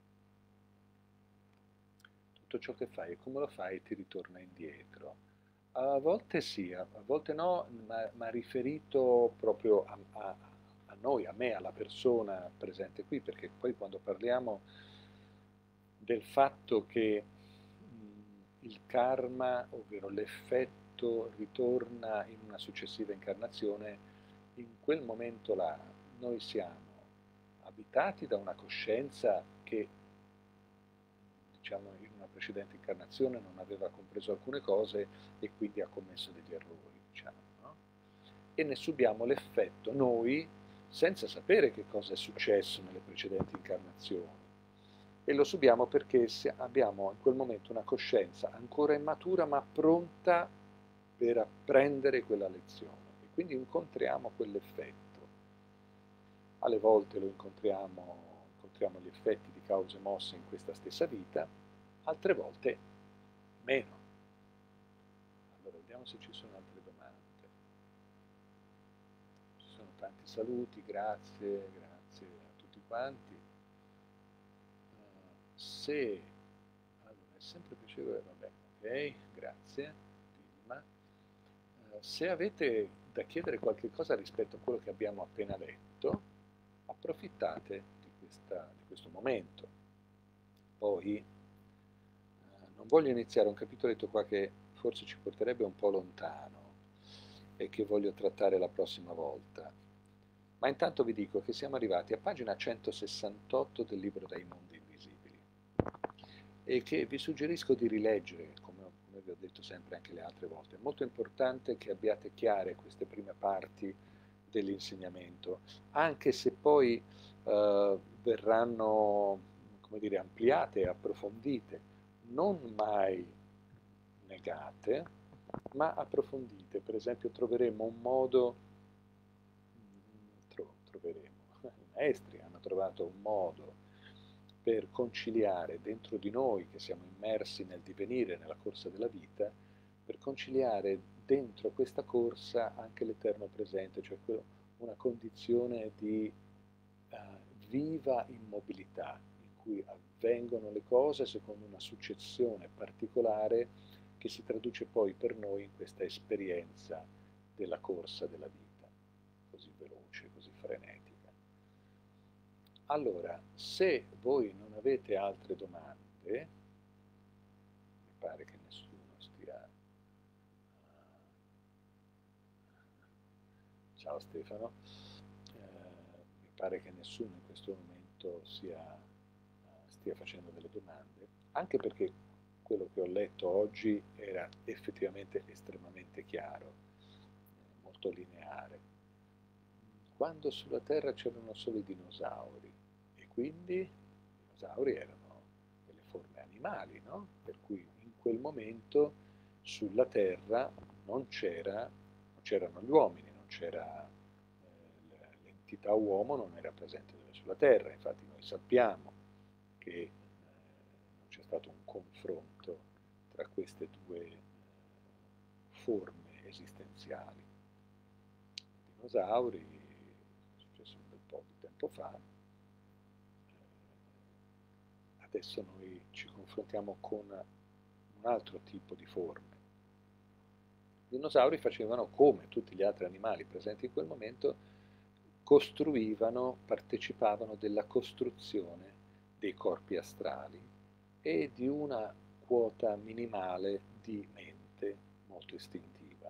Tutto ciò che fai e come lo fai ti ritorna indietro. A volte sì, a volte no, ma, ma riferito proprio a, a, a noi, a me, alla persona presente qui, perché poi quando parliamo del fatto che mh, il karma, ovvero l'effetto morto ritorna in una successiva incarnazione, in quel momento là noi siamo abitati da una coscienza che, diciamo, in una precedente incarnazione non aveva compreso alcune cose e quindi ha commesso degli errori, diciamo, no? E ne subiamo l'effetto noi senza sapere che cosa è successo nelle precedenti incarnazioni. E lo subiamo perché abbiamo in quel momento una coscienza ancora immatura ma pronta per apprendere quella lezione. E quindi incontriamo quell'effetto. Alle volte lo incontriamo, incontriamo gli effetti di cause mosse in questa stessa vita, altre volte meno. Allora, vediamo se ci sono altre domande. Ci sono tanti saluti, grazie, grazie a tutti quanti. Uh, se, allora, è sempre piacevole, vabbè, ok, grazie, Vilma. Uh, se avete da chiedere qualche cosa rispetto a quello che abbiamo appena letto, approfittate di, questa, di questo momento. Poi eh, non voglio iniziare un capitoletto qua che forse ci porterebbe un po' lontano e che voglio trattare la prossima volta. Ma intanto vi dico che siamo arrivati a pagina centosessantotto del libro Dai mondi invisibili e che vi suggerisco di rileggere, come, come vi ho detto sempre anche le altre volte. È molto importante che abbiate chiare queste prime parti dell'insegnamento, anche se poi eh, verranno, come dire, ampliate e approfondite, non mai negate, ma approfondite. Per esempio troveremo un modo, tro, troveremo, i maestri hanno trovato un modo per conciliare dentro di noi, che siamo immersi nel divenire, nella corsa della vita, per conciliare dentro questa corsa anche l'eterno presente, cioè una condizione di uh, viva immobilità, in cui avvengono le cose secondo una successione particolare che si traduce poi per noi in questa esperienza della corsa della vita, così veloce, così frenetica. Allora, se voi non avete altre domande, mi pare che nessuno stia... Ciao Stefano, eh, mi pare che nessuno in questo momento sia, stia facendo delle domande, anche perché quello che ho letto oggi era effettivamente estremamente chiaro, molto lineare. Quando sulla Terra c'erano solo i dinosauri, e quindi i dinosauri erano delle forme animali, no? Per cui in quel momento sulla Terra non c'era, non c'erano gli uomini, non c'era eh, l'entità uomo, non era presente sulla Terra. Infatti noi sappiamo che eh, non c'è stato un confronto tra queste due eh, forme esistenziali. I dinosauri, è successo un bel po' di tempo fa, adesso noi ci confrontiamo con un altro tipo di forme. I dinosauri facevano, come tutti gli altri animali presenti in quel momento, costruivano, partecipavano della costruzione dei corpi astrali e di una quota minimale di mente molto istintiva,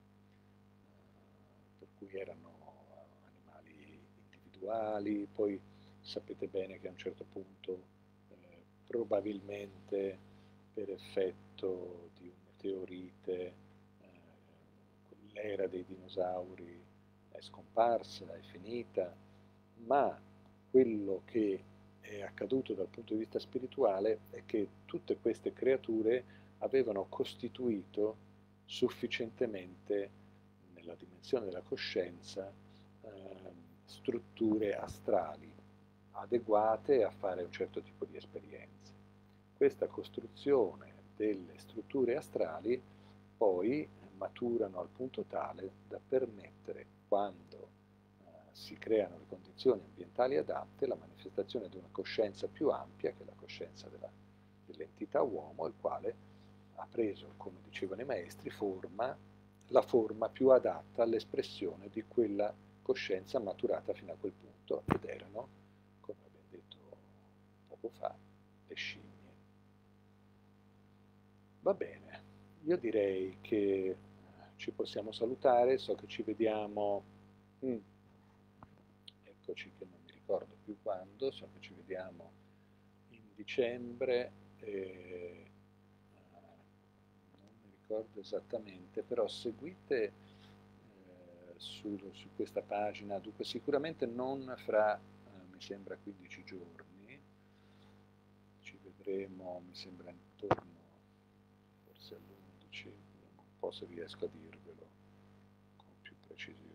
per cui erano animali individuali. Poi sapete bene che a un certo punto eh, probabilmente per effetto di un meteorite eh, l'era dei dinosauri è scomparsa, è finita, ma quello che è accaduto dal punto di vista spirituale è che tutte queste creature avevano costituito sufficientemente nella dimensione della coscienza eh, strutture astrali adeguate a fare un certo tipo di esperienze. Questa costruzione delle strutture astrali poi maturano al punto tale da permettere, quando eh, si creano le condizioni ambientali adatte, la manifestazione di una coscienza più ampia, che è la coscienza della, dell'entità uomo, il quale ha preso, come dicevano i maestri, forma, la forma più adatta all'espressione di quella coscienza maturata fino a quel punto, ed erano, come abbiamo detto poco fa, le scimmie. Va bene, io direi che ci possiamo salutare, so che ci vediamo, mm, eccoci che non mi ricordo più quando, so che ci vediamo in dicembre, e, uh, non mi ricordo esattamente, però seguite eh, su, su questa pagina, dunque sicuramente non fra, eh, mi sembra, quindici giorni, ci vedremo, mi sembra intorno, forse all'undici, non so se riesco a dirvelo con più precisione,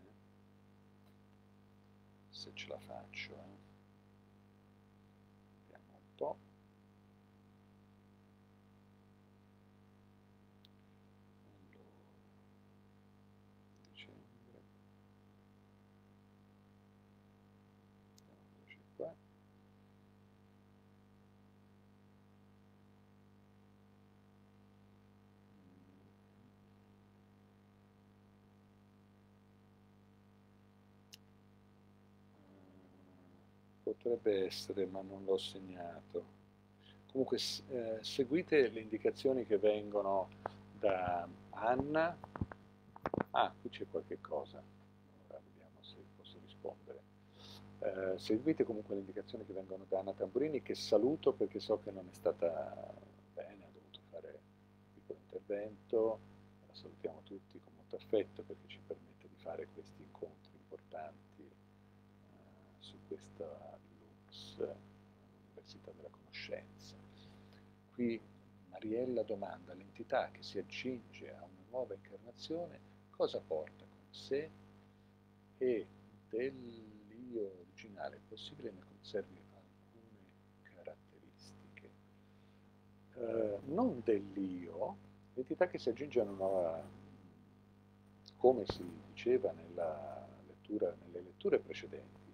se ce la faccio, eh. Vediamo un po'. Allora, dicembre, eccoci qua. Potrebbe essere, ma non l'ho segnato. Comunque eh, seguite le indicazioni che vengono da Anna. Ah, qui c'è qualche cosa. Ora vediamo se posso rispondere. Eh, seguite comunque le indicazioni che vengono da Anna Tamburini, che saluto perché so che non è stata bene, ha dovuto fare un piccolo intervento. La salutiamo tutti con molto affetto perché ci permette di fare questi incontri importanti eh, su questa Lux, l'Università della Conoscenza. Qui Mariella domanda: l'entità che si aggiunge a una nuova incarnazione cosa porta con sé e dell'io originale è possibile ne conservi alcune caratteristiche? Eh, non dell'io, l'entità che si aggiunge a una nuova, come si diceva nella lettura, nelle letture precedenti,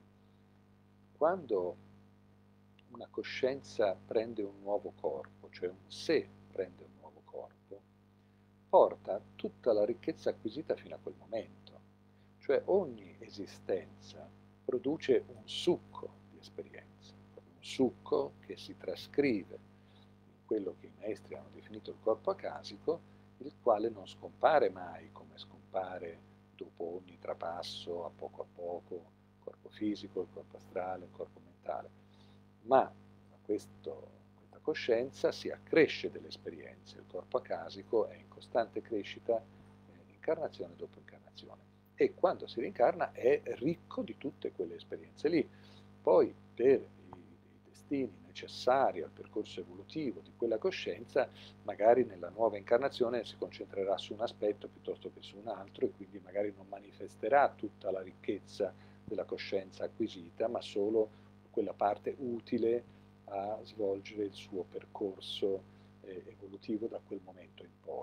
quando una coscienza prende un nuovo corpo, cioè un sé prende un nuovo corpo, porta tutta la ricchezza acquisita fino a quel momento. Cioè ogni esistenza produce un succo di esperienza, un succo che si trascrive in quello che i maestri hanno definito il corpo acasico, il quale non scompare mai come scompare dopo ogni trapasso, a poco a poco, il corpo fisico, il corpo astrale, il corpo mentale, ma questo, questa coscienza si accresce delle esperienze, il corpo acasico è in costante crescita, eh, incarnazione dopo incarnazione, e quando si rincarna è ricco di tutte quelle esperienze lì. Poi per i, i destini necessari al percorso evolutivo di quella coscienza, magari nella nuova incarnazione si concentrerà su un aspetto piuttosto che su un altro e quindi magari non manifesterà tutta la ricchezza della coscienza acquisita, ma solo quella parte utile a svolgere il suo percorso eh, evolutivo da quel momento in poi.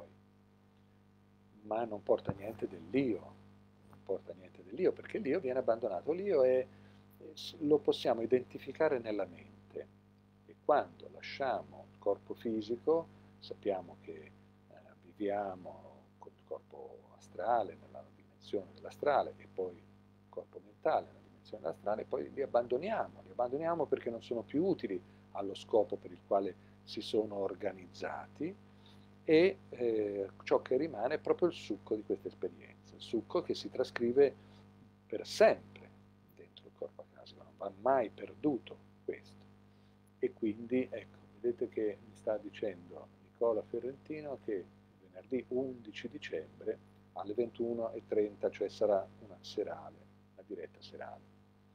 Ma non porta niente dell'io, non porta niente dell'io perché l'io viene abbandonato. L'io è, lo possiamo identificare nella mente e quando lasciamo il corpo fisico sappiamo che eh, viviamo con il corpo astrale, nella dimensione dell'astrale e poi il corpo mentale nella dimensione dell'astrale, e poi li abbandoniamo, li abbandoniamo perché non sono più utili allo scopo per il quale si sono organizzati, e eh, ciò che rimane è proprio il succo di questa esperienza, il succo che si trascrive per sempre dentro il corpo acasico, non va mai perduto questo. E quindi, ecco, vedete che mi sta dicendo Nicola Ferrentino che venerdì undici dicembre alle ventuno e trenta, cioè sarà una serale, una diretta serale.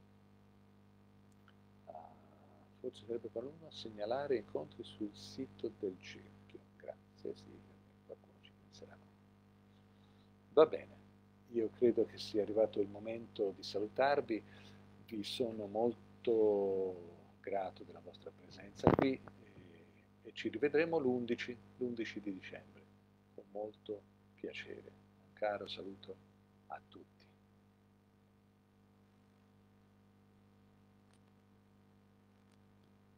Forse sarebbe opportuno segnalare incontri sul sito del cerchio. Grazie, sì, qualcuno ci penserà. Va bene, io credo che sia arrivato il momento di salutarvi, vi sono molto grato della vostra presenza qui e, e ci rivedremo l'undici, l'undici di dicembre, con molto piacere. Un caro saluto